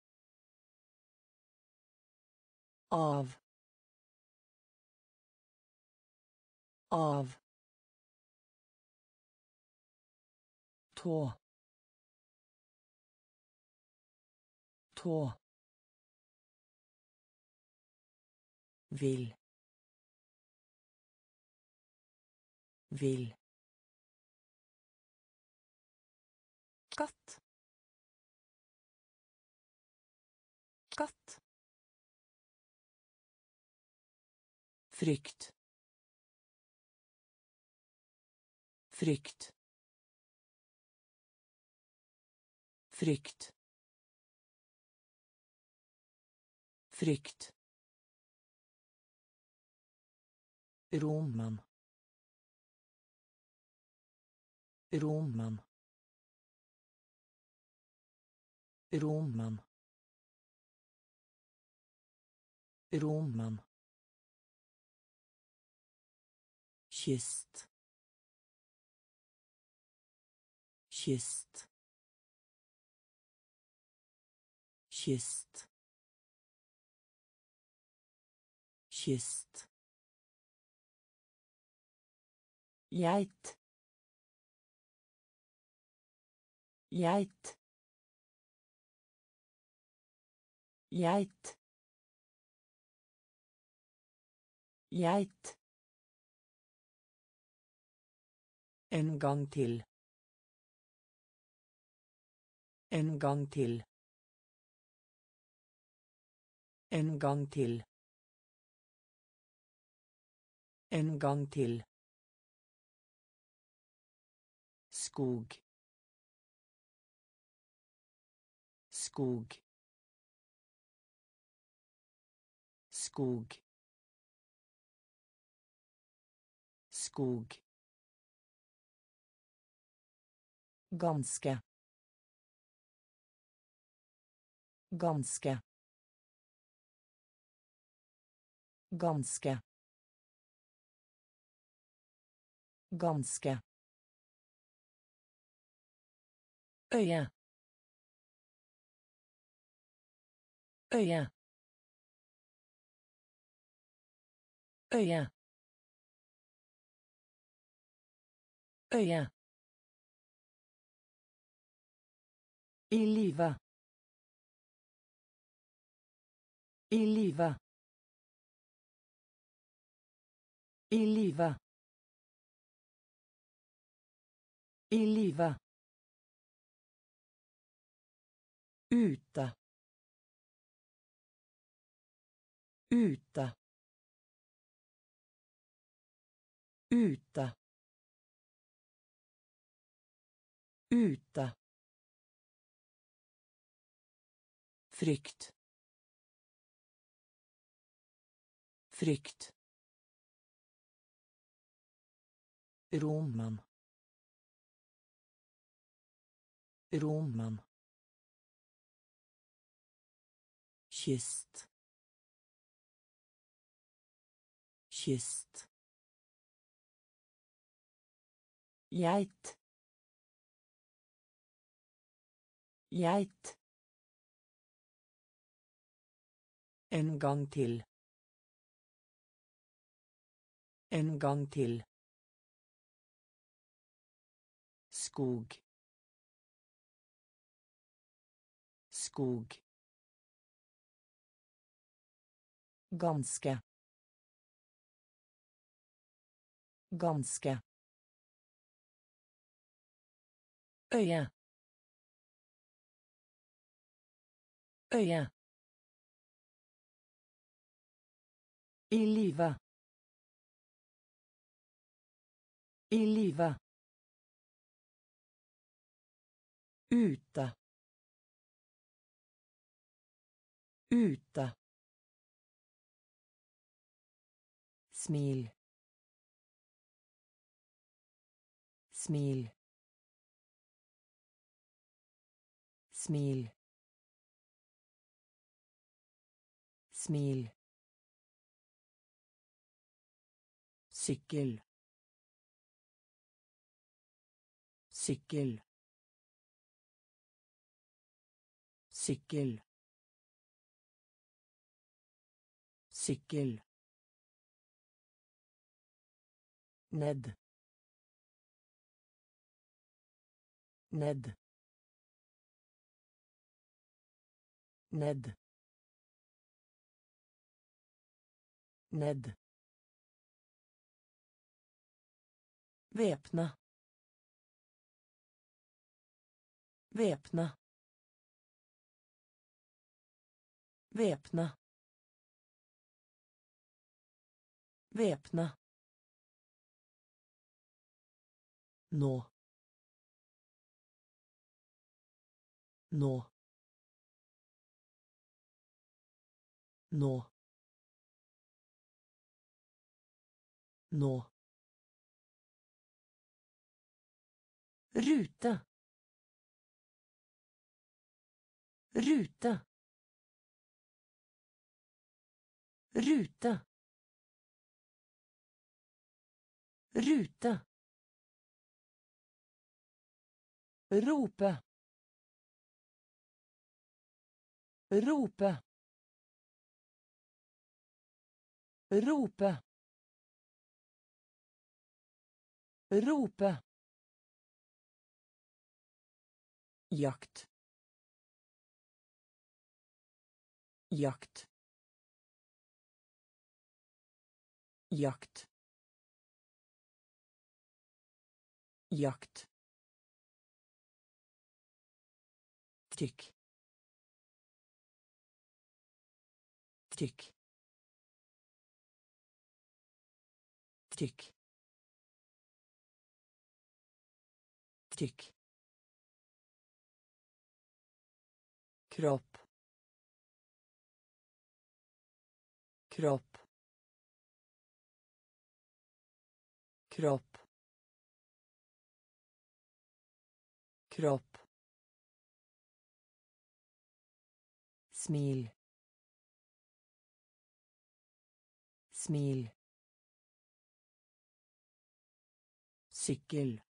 av, av, tå, tå, vil, vil, katt, katt, frykt frykt frykt frykt Roman Roman Roman Roman kyst kyst kyst kyst geit geit geit geit en gang til en gang til en gang til en gang til skog skog skog skog ganske ganske ganske ganske øye øye øye øye I livet I livet I livet I livet ute ute ute ute frykt frykt Roman Roman kyst kyst geit geit en gang til en gang til skog skog ganske ganske øye øye I livet I livet ute ute smil smil smil smil sykkel sykkel sykkel sykkel ned ned ned ned Væpne. Væpne. Væpne. Väpna. Nå. Nå. Nå. Nå. Rute. Rute. Rute. Rute. Rope. Rope. Rope. Rope. Jakt. Jakt. Jakt. Jakt. Tryck. Tryck. Tryck. Tryck. Kropp. Kropp. Kropp. Kropp. Smil. Smil. Cykel.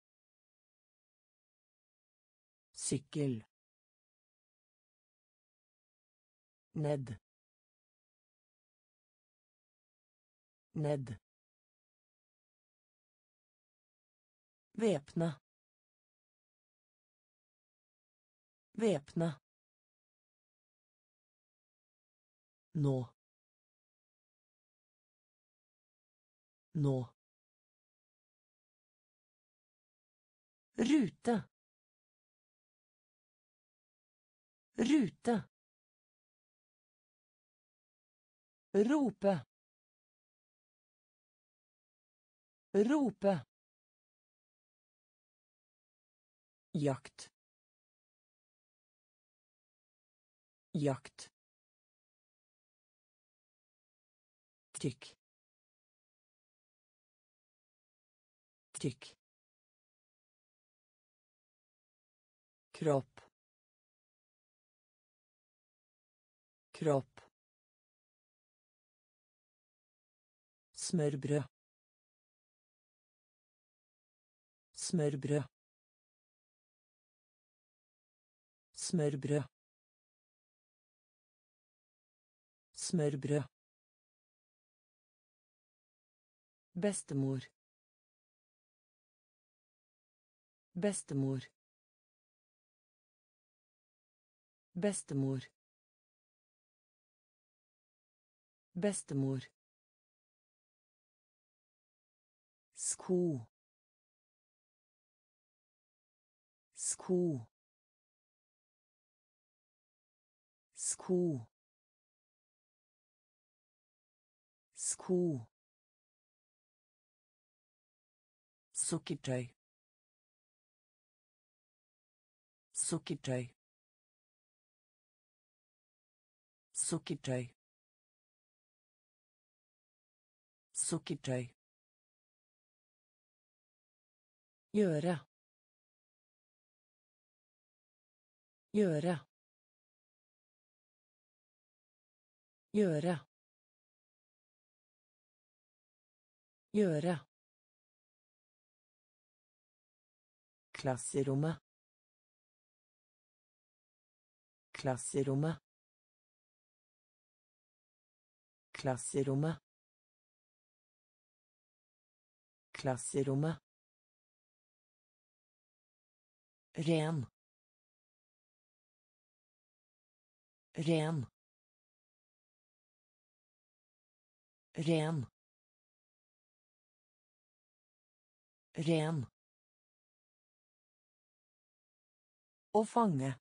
Cykel. Ned. Ned. Väpna. Väpna. Nå. Nå. Rute. Rute. Rope. Rope. Jakt. Jakt. Tryck. Tryck. Kropp. Kropp. Smørbrød. Smørbrød. Smørbrød. Smørbrød. Bestemor. Bestemor. Bestemor. Bestemor. Sko. Sko. Sko. Sko. Sukkertøy. Sukkertøy. Sukkertøy. Sukkertøy. Gjøre. Gjøre. Gjøre. Gjøre. Klasserommet. Klasserommet. Klasserommet. Klasserommet. Ren. Ren. Ren. Ren. Å fange.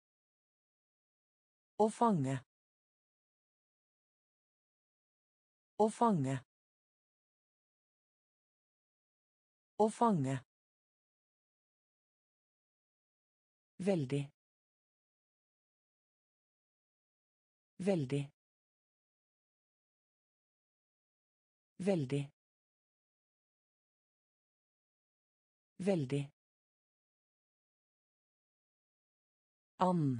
Å fange. Å fange. Å fange. Veldig. Veldig. Veldig. Veldig. And.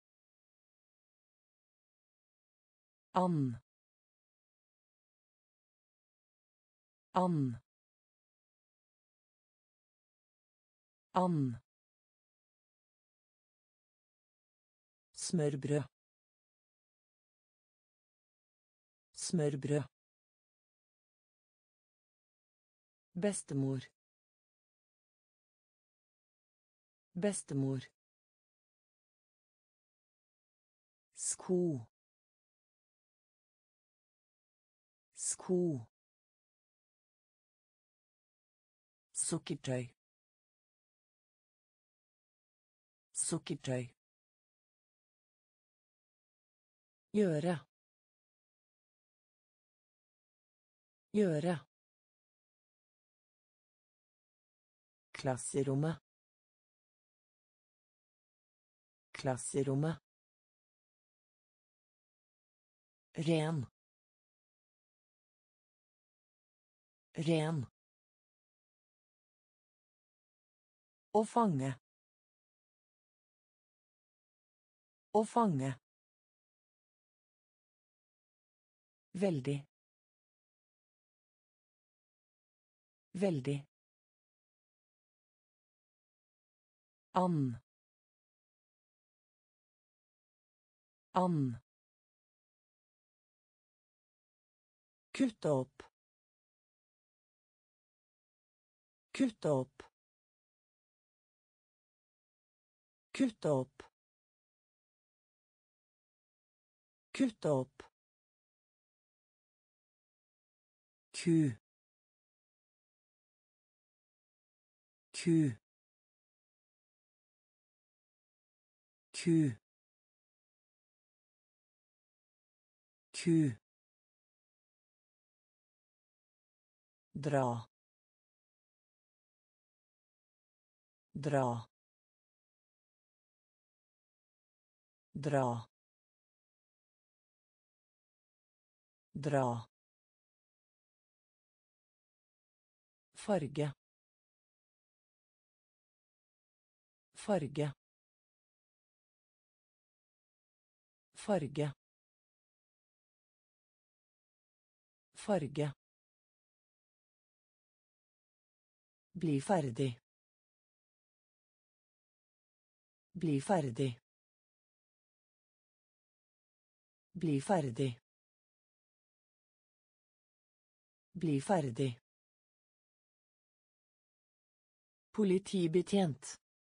And. And. And. Smørbrød. Smørbrød. Bestemor. Bestemor. Sko. Sko. Sukkertøy. Sukkertøy. Gjøre. Gjøre. Klasserommet. Klasserommet. Ren. Ren. Å fange. Å fange. Veldig. Veldig. And. And. Kutte opp. Kutte opp. Kutte opp. Kutte opp. Ku. Ku. Ku. Ku. Dra. Dra. Dra. Dra. Farge. Farge. Farge. Farge. Bli ferdig. Bli ferdig. Bli ferdig. Bli ferdig. Politibetjent.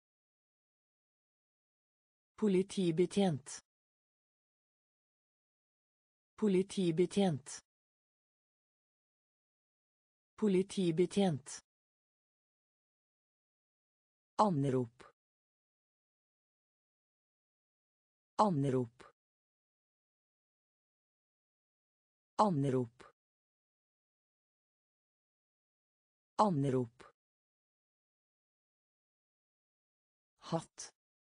Politibetjent. Politibetjent. Politibetjent. Anrop. Anrop. Anrop. Anrop. Hatt.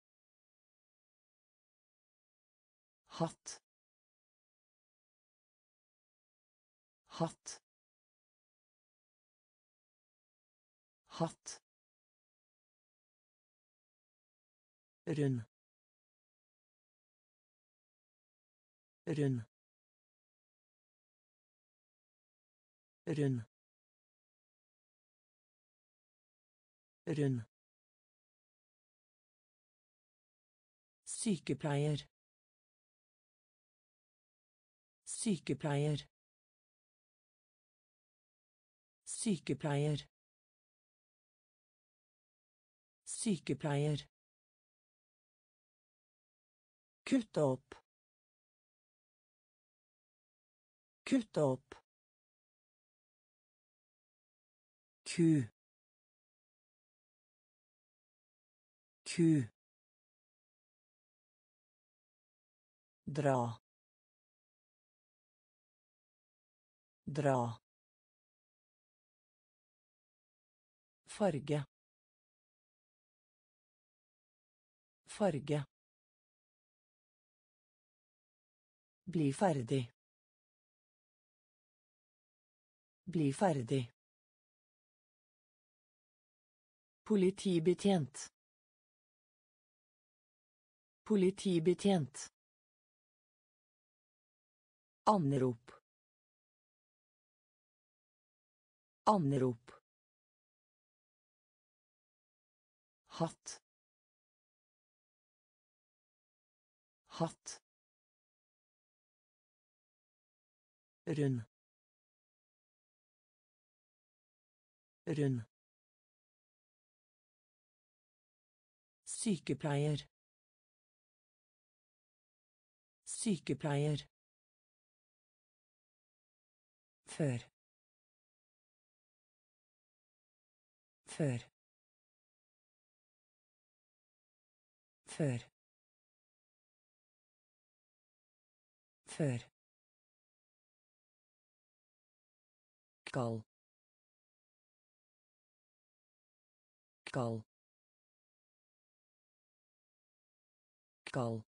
Hatt. Hatt. Hatt. Rund. Rund. Rund. Rund. Sykepleier. Sykepleier. Sykepleier. Sykepleier. Kutte opp. Kutte opp. Ku. Ku. Dra. dra, farge, farge, bli ferdig, bli ferdig, politibetjent, politibetjent, anrop, anrop, hatt, hatt, rund, rund, sykepleier, sykepleier, før, før, før, før, kald, kald, kald,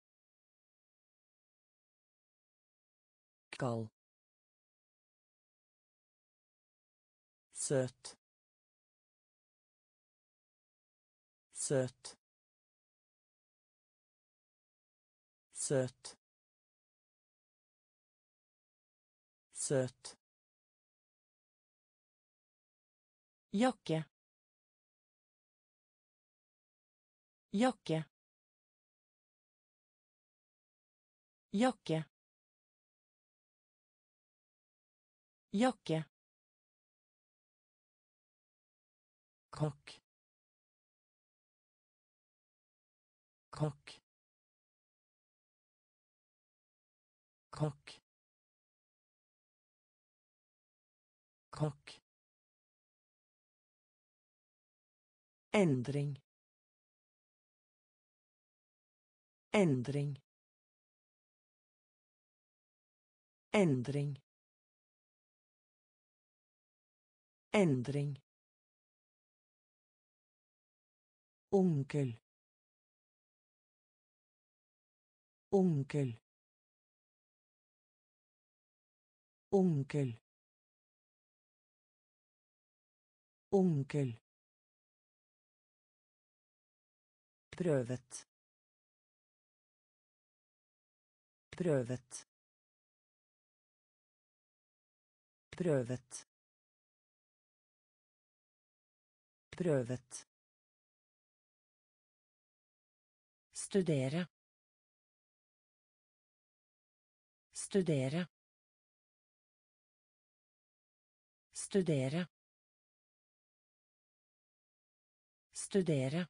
kald, søt, søt, søt, søt, jakke, jakke, jakke, jakke, kokk, kokk, kokk, kokk, endring, endring, endring, endring, onkel, onkel, onkel, onkel, prøvet, prøvet, prøvet, prøvet, studere, studere, studere, studere,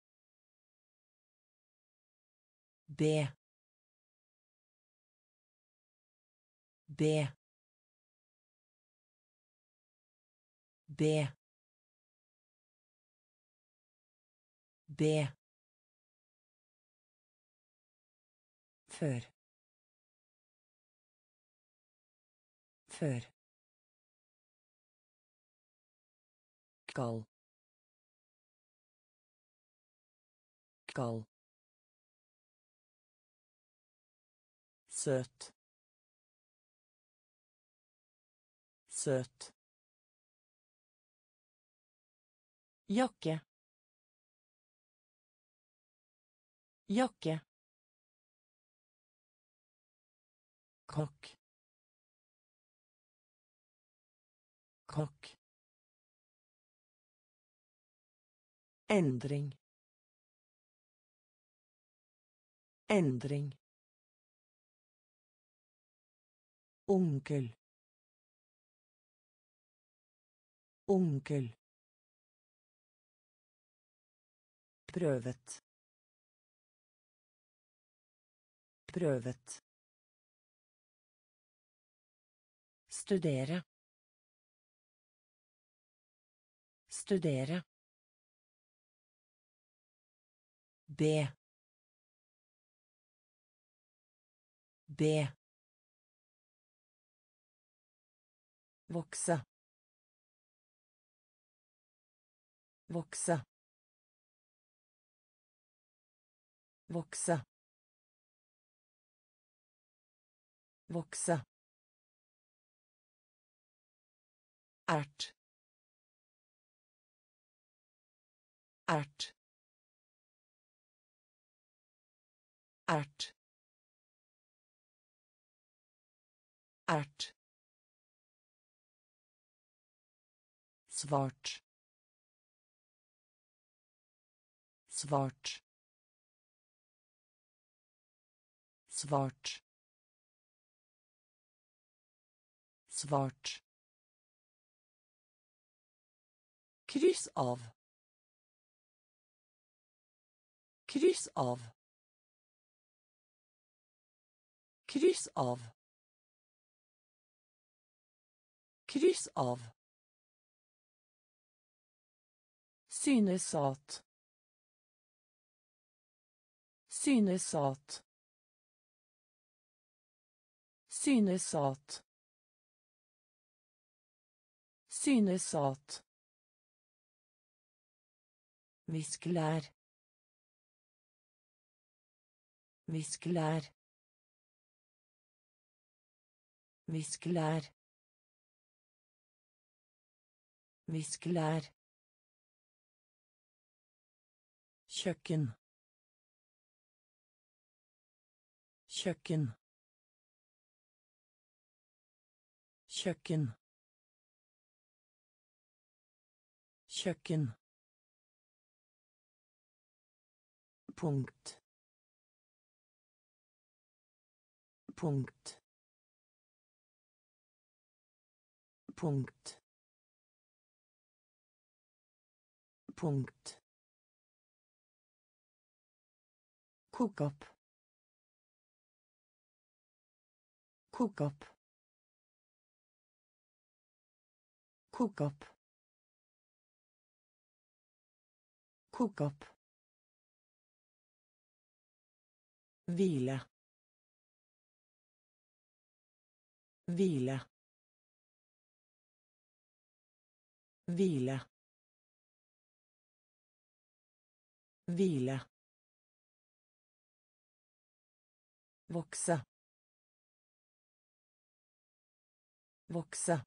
be, be, be, be, før, før, kald, kald, søt, søt, jakke, jakke, kokk, kokk, endring, endring, onkel, onkel, prøvet, prøvet, studere, studere, be, be, vokse, vokse, vokse, vokse, ert, ert, ert, ert, svart, svart, svart, svart, kryss av, kryss av, kryss av, kryss av, synes at, synes at, synes at, synes at, viskelær, viskelær, viskelær, viskelær, kjøkken, kjøkken, kjøkken, kjøkken, punkt, punkt, punkt, punkt, kok opp, kok opp, kok opp, kok opp, hvile, hvile, hvile, hvile, vokse, vokse,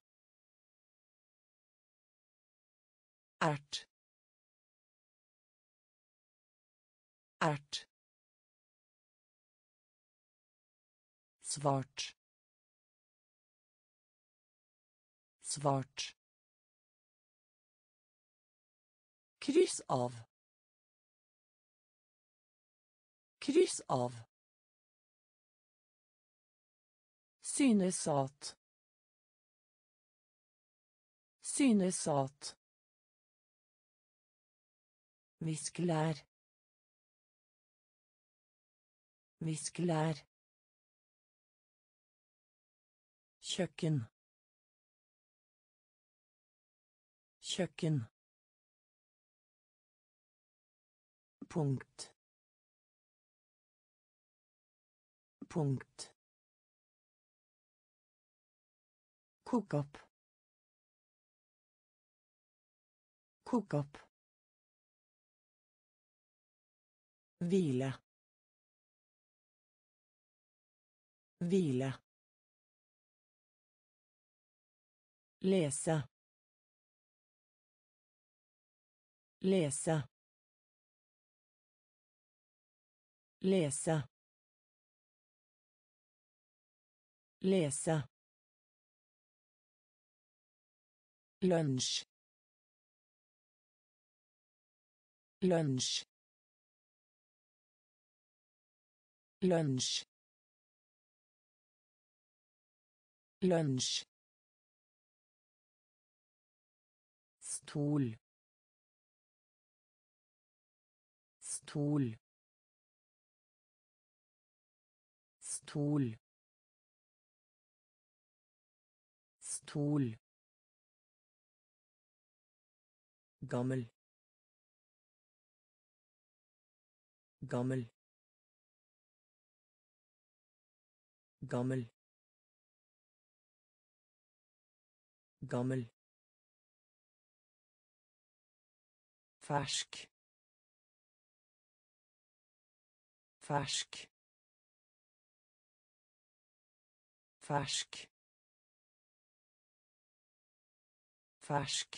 ert, ert, svart, svart, kryss av, kryss av, synes at, synes at, viskelær, viskelær, kjøkken, kjøkken, punkt, punkt, kok opp, kok opp, hvile, hvile, lese, lese, lese, lese, lunsj, lunsj, lunsj, lunsj, stol, stol, stol, stol, gammel, gammel, gammel, gammel, fersk, fersk, fersk, fersk,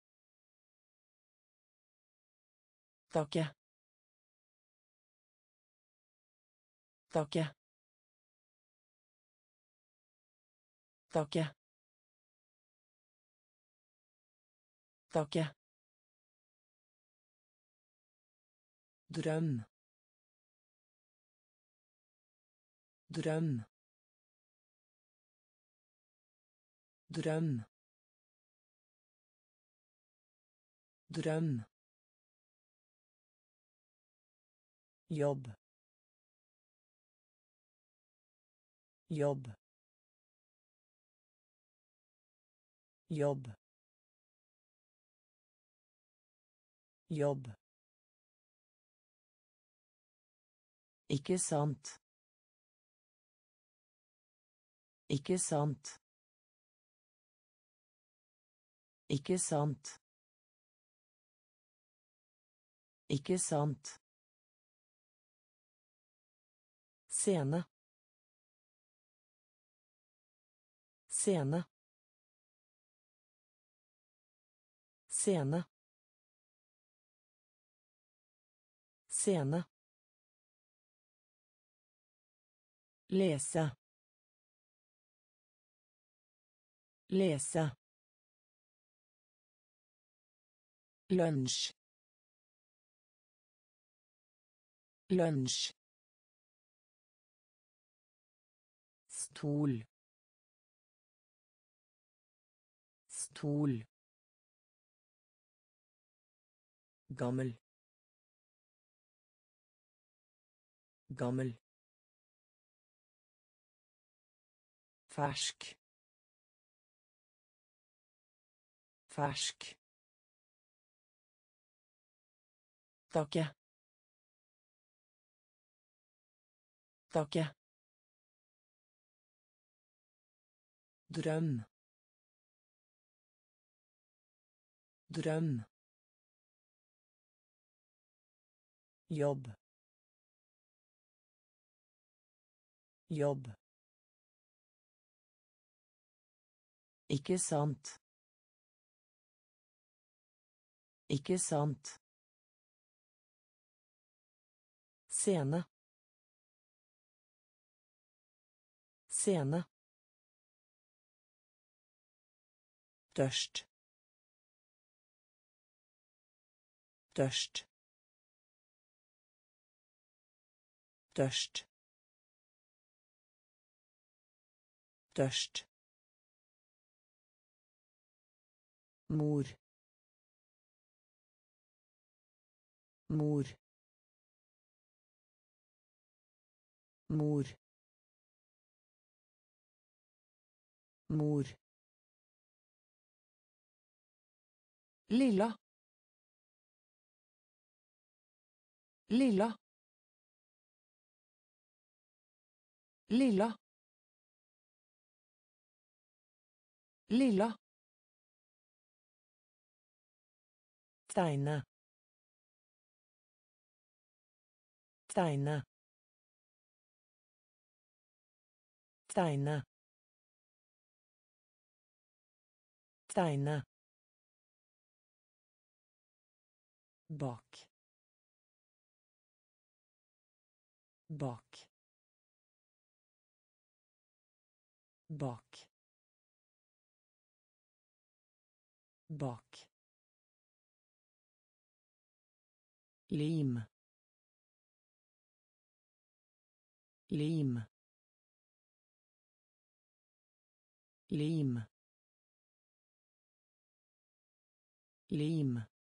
takke, takke, takke, takke, drøm, drøm, drøm, drøm, jobb, jobb, jobb, jobb, ikke sant, ikke sant, ikke sant, ikke sant, scene, scene, scene, scene, lese, lese, lunsj, lunsj, stol, stol, gammel, gammel, fersk, fersk, takke, takke, drøm, drøm, jobb, jobb, ikke sant, ikke sant, scene, scene, tørst, tørst, tørst, tørst, mor, mor, mor, mor, lilla, lilla, lilla, lilla, tegne, tegne, tegne, tegne, bak, bak, bak, bak, lim, lim, lim, lim,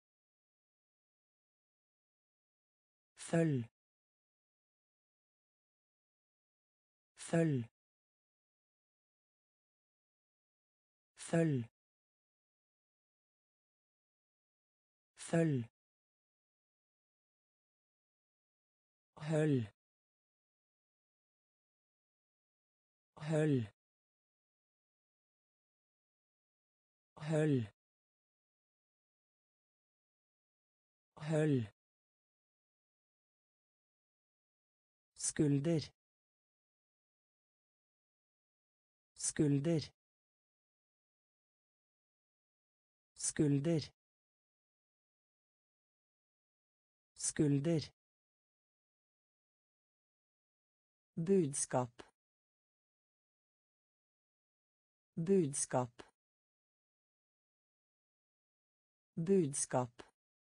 følg, følg, følg, følg, høll, høll, Høll. Høll. Skulder. Skulder. Skulder. Skulder. Budskap. Budskap. Budskap.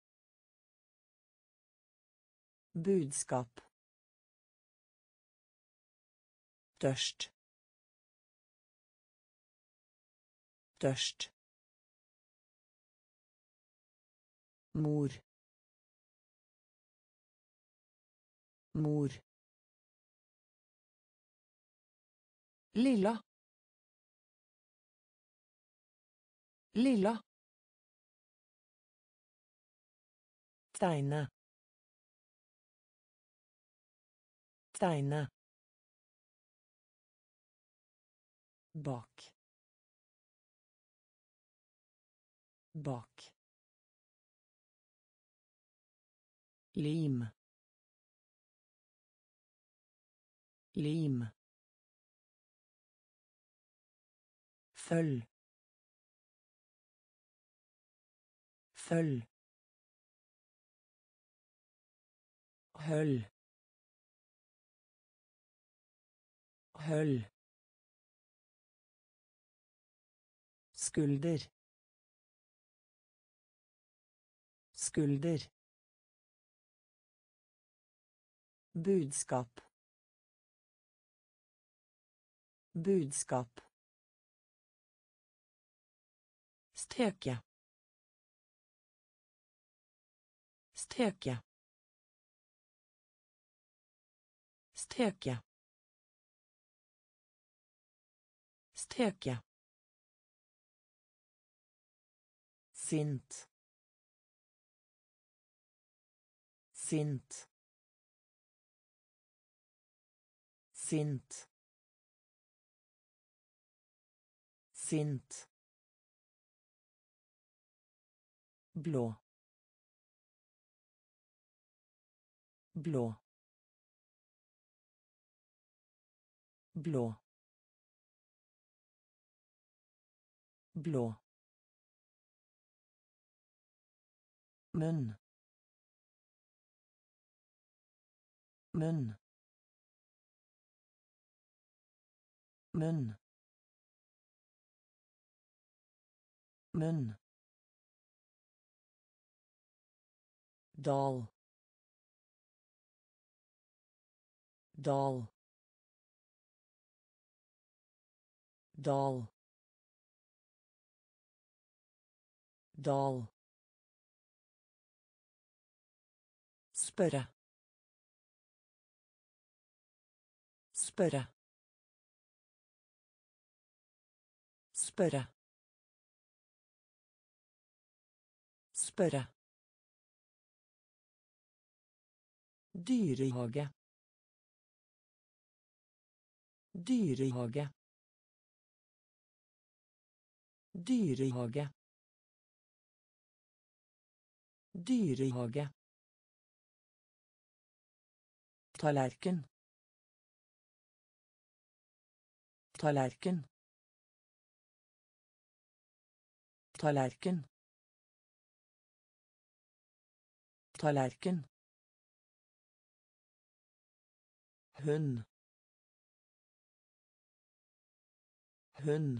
Budskap. Tørst. Tørst. Mor. Mor. Lilla. Lilla. Tegne. Tegne. Bak. Bak. Lim. Lim. Følg. Følg. Høll. Høll. Skulder. Skulder. Budskap. Budskap. Steke. Steke. Steke. Steke. Sint. Sint. Sint. Sint. Blå. Blå. Blå. Blå. Munn. Munn. Munn. Munn. Dal. Dal. Dal. Dal. Spørre. Spørre. Spørre. Spørre. Dyrehage. Dyrehage. Dyrehage. Dyrehage. Tallerken. Tallerken. Tallerken. Tallerken. Hund. Hund.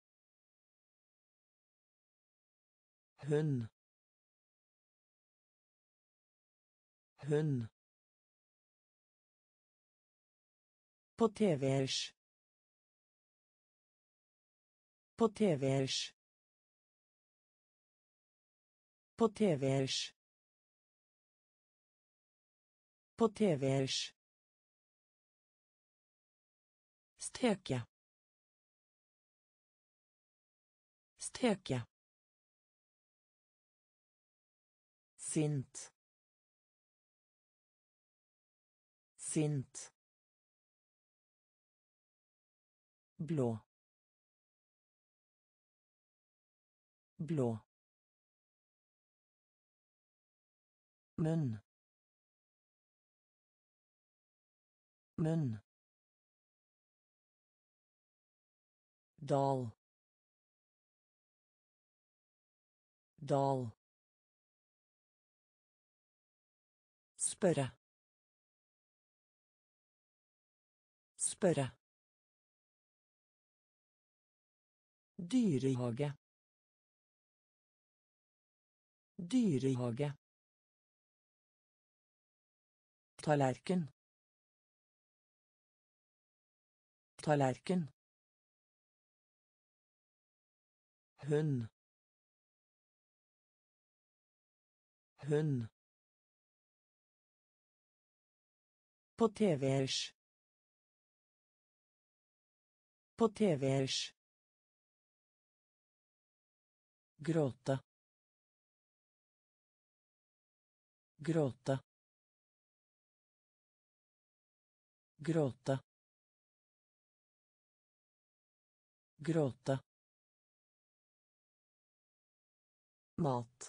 Hund. Hund. På tvers. På tvers. På tvers. På tvers. Steke. Steke. Sint. Sint. Blå. blå munn munn dal dal spørre spørre dyrehage dyrehage tallerken tallerken hund hund på tvers på tvers gråta gråta gråta gråta mat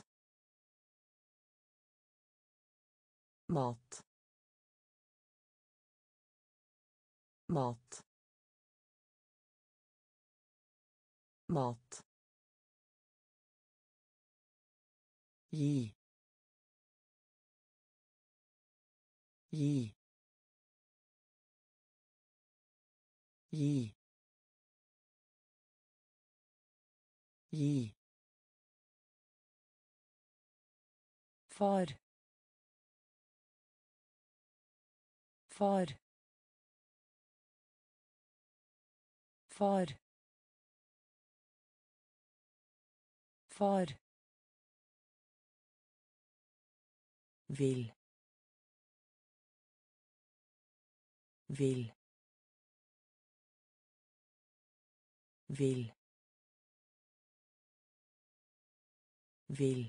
mat mat mat gi gi gi gi far far far far vil vil vil vil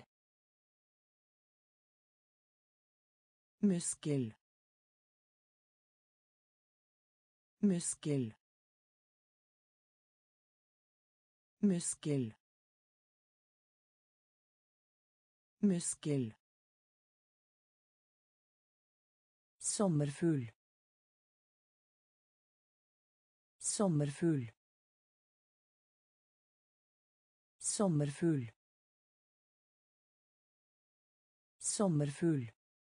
muskel muskel muskel muskel sommerfugl sommerfugl sommerfugl sommerfugl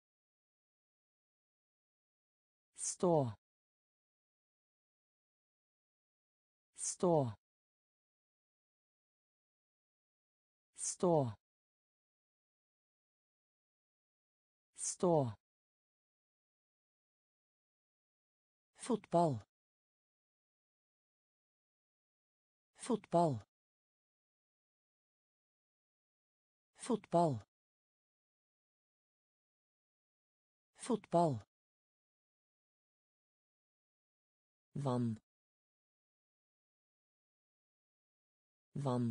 stå stå stå stå fotball fotball fotball fotball vann vann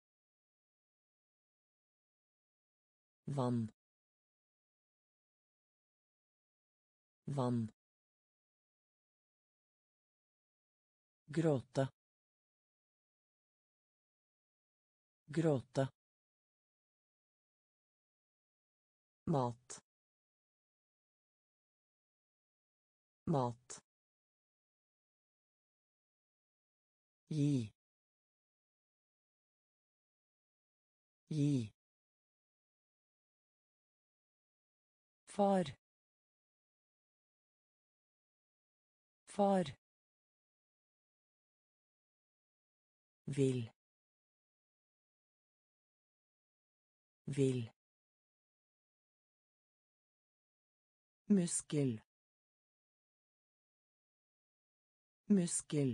vann vann gråta gråta mat mat gi gi far far vil vil muskel muskel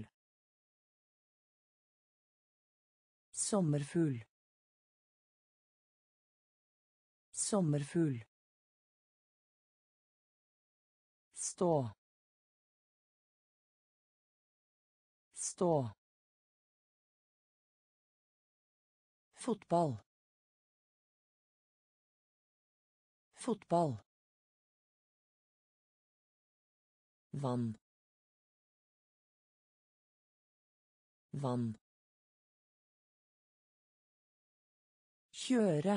sommerfugl sommerfugl stå stå fotball fotball vann vann kjøre,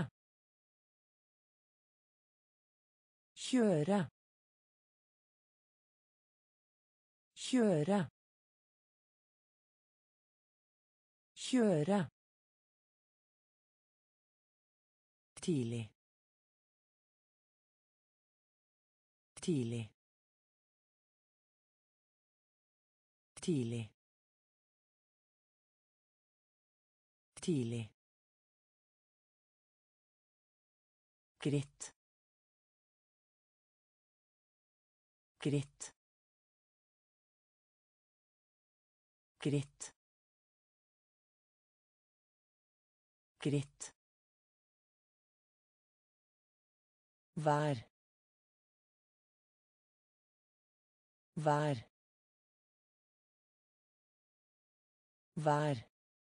kjøre, kjøre, kjøre, tidlig, tidlig, tidlig, tidlig, gritt, gritt, gritt, gritt, vær, vær, vær,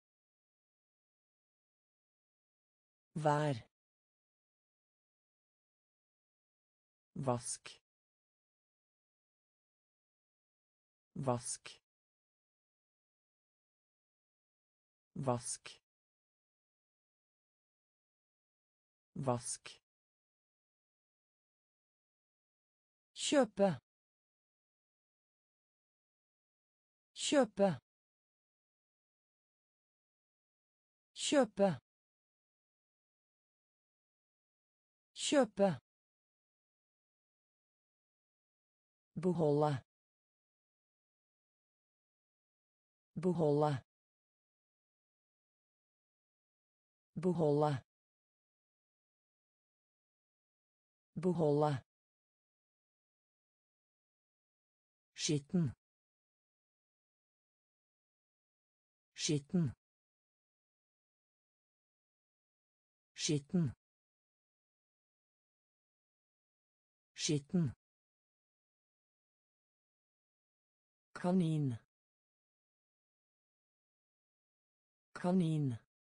vær, vask, vask, vask, vask, kjøpe, kjøpe, kjøpe, kjøpe, beholde, beholde, beholde, beholde, skitten, skitten, skitten, skitten, kanin, kanin,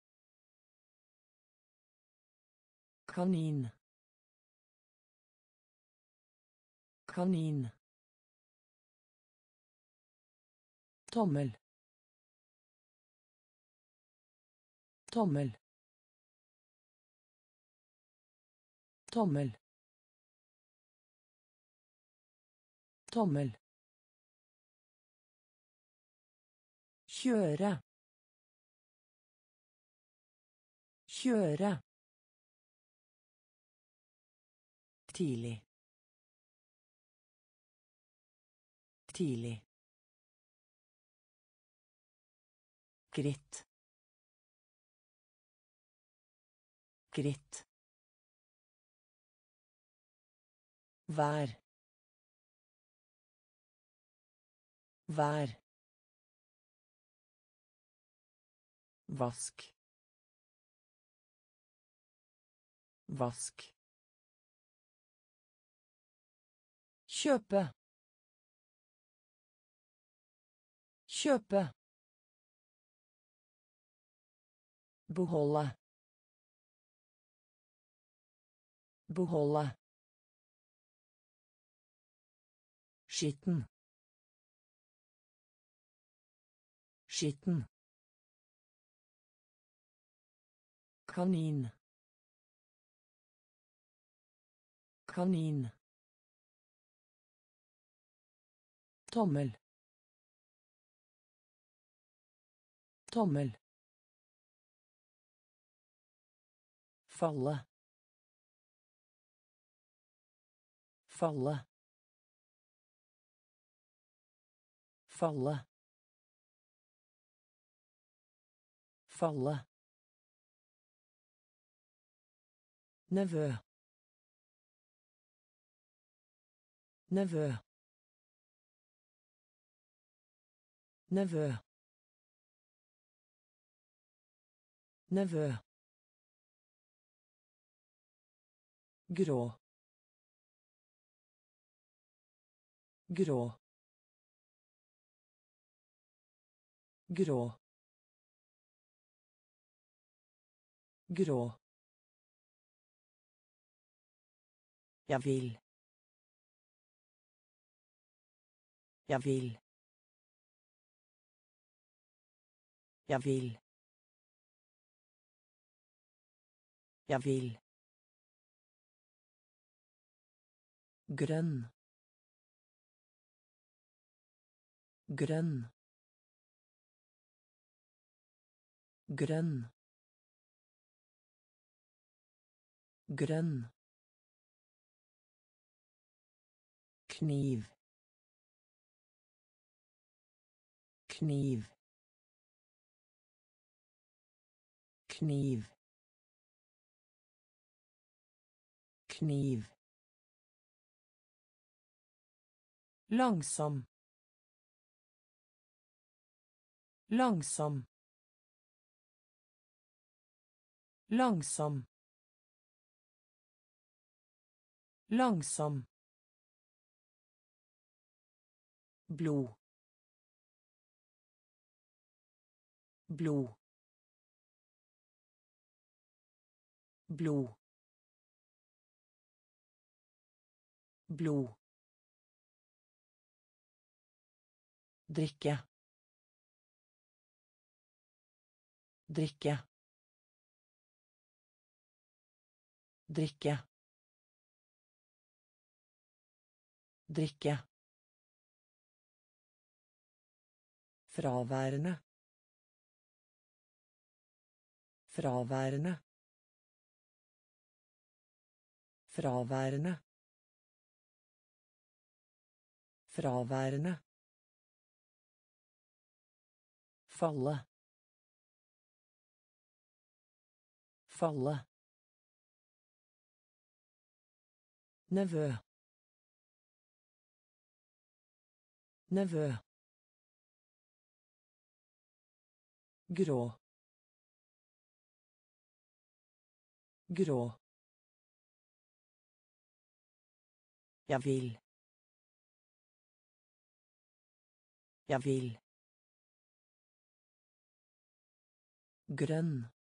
kanin, kanin, tommel, tommel, tommel, tommel, kjøre, kjøre, tidlig, tidlig, gritt, gritt, vær, vær, vask, vask, kjøpe, kjøpe, beholde, beholde, skitten, skitten, kanin, kanin, tommel, tommel, falle, falle, falle, falle, nevø, nevø, nevø, nevø, grå, grå, grå, grå, jeg vil, jeg vil, jeg vil, Jag vill. Grønn. Grønn. Grønn. Grønn. Kniv. Kniv. Kniv. Kniv. Langsom. Langsom. Langsom. Langsom. Blod. Blod. Blod. Blod. Drikke. Drikke. Drikke. Drikke. Fraværende. Fraværende. Fraværende. Fraværende. Falle. Falle. Nevø. Nevø. Grå. Grå. Jag vill. Jag vill. Grønn.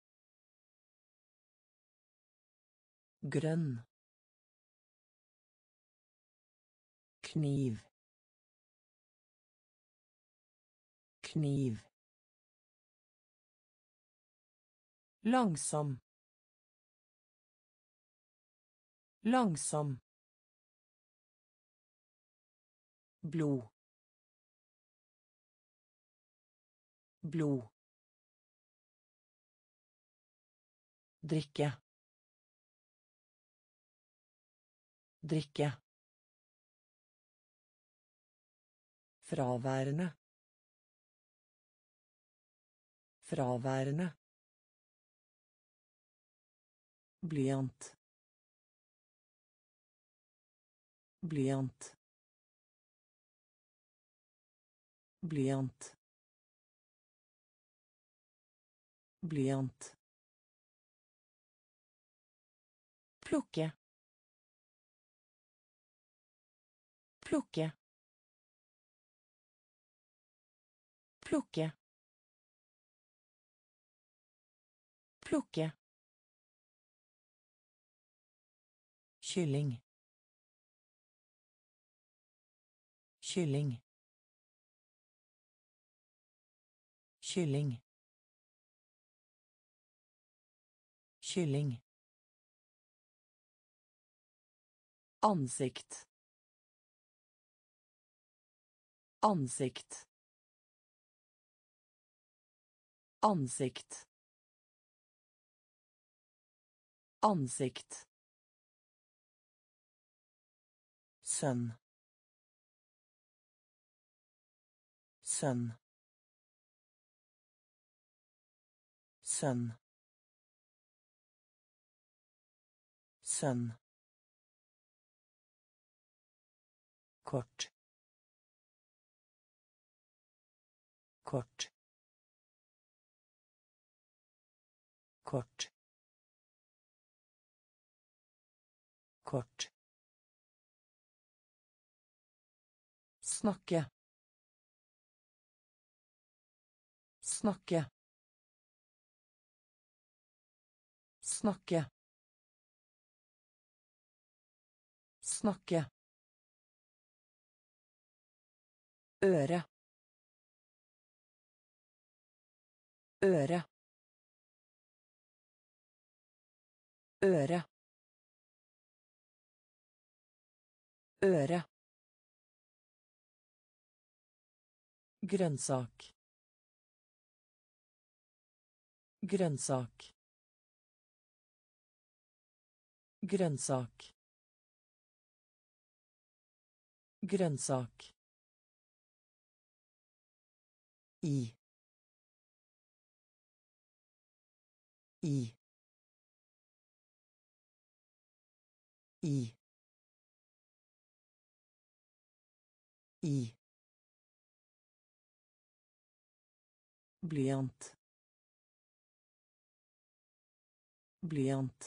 Grønn. Kniv. Kniv. Langsom. Langsom. Blod. Blod. Drikke. Drikke. Fraværende. Fraværende. Blyant. Blyant. Blyant. Blyant. Plukke. Plukke. Plukke. Plukke. Kylling. Kylling. Kylling. Kylling. Ansikt. Ansikt. Ansikt. Ansikt. Sønn. Sønn. Sønn. Sønn. Kort. Kort. Kort. Kort. Snakke. Snakke. Snakke. Snakke. Øre. Øre. øre, øre, grønnsak, grønnsak, grønnsak, grønnsak, i, i, i, i, blyant, blyant,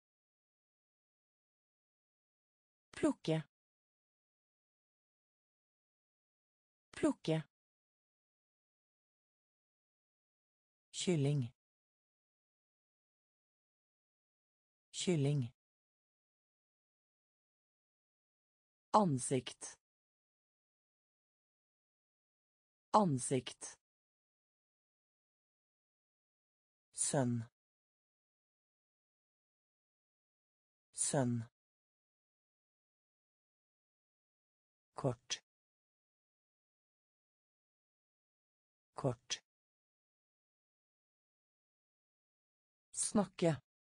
plukke, plukke, kylling, kylling, ansikt, ansikt, sønn, sønn, kort, kort, snakke,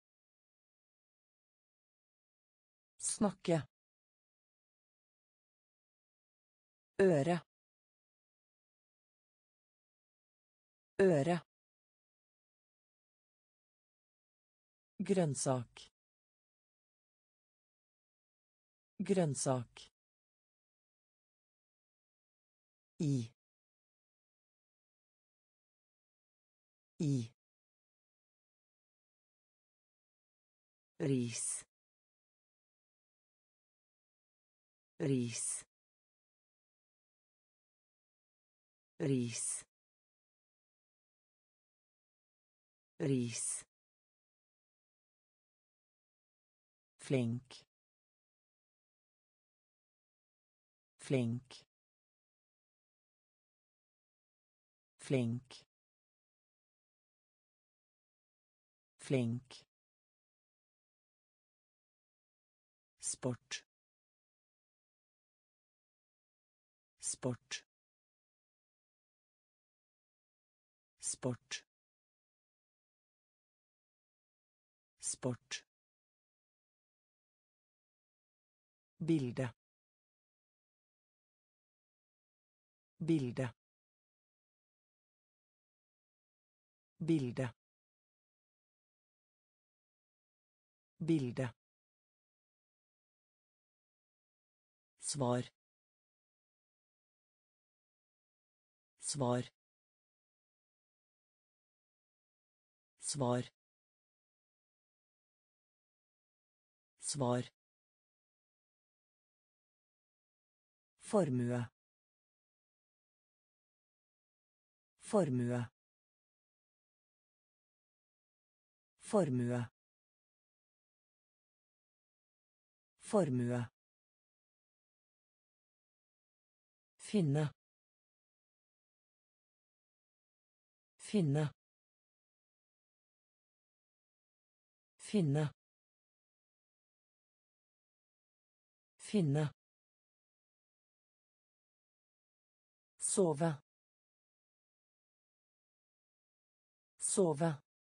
snakke, øre, øre, grønnsak, grønnsak, i, i, ris, ris, ris, ris, flink, flink, flink, flink, sport, sport, sport, sport, bilde, bilde, bilde, bilde, svar, svar, svar, svar, formue, formue, formue, formue, finne, finne, finne, finne, sove, sove,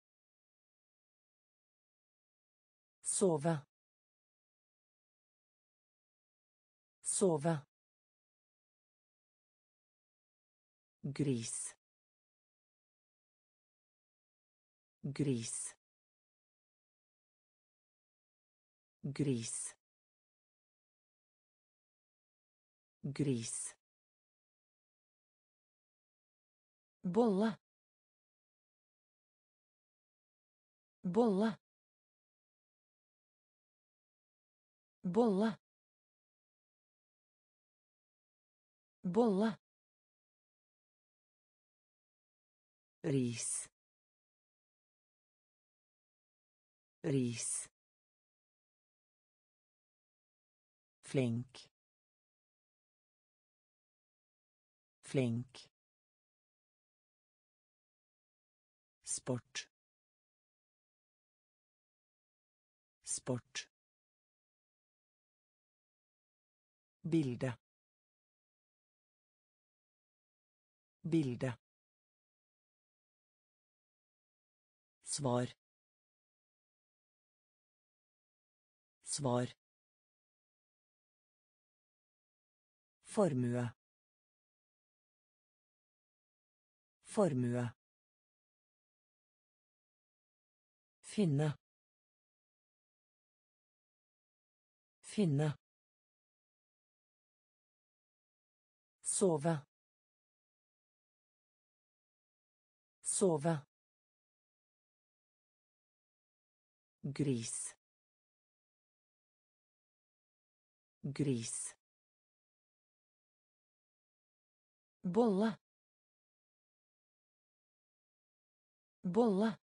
sove, sove, gris, gris, gris, gris, bolle, bolle, bolle, bolle, ris, ris, flink, flink, sport, Sport. Bilde. Bilde. Svar. Svar. Formue. Formue. Finne. Finne. Sove. Sove. Gris. Gris. Bolle. Bolle.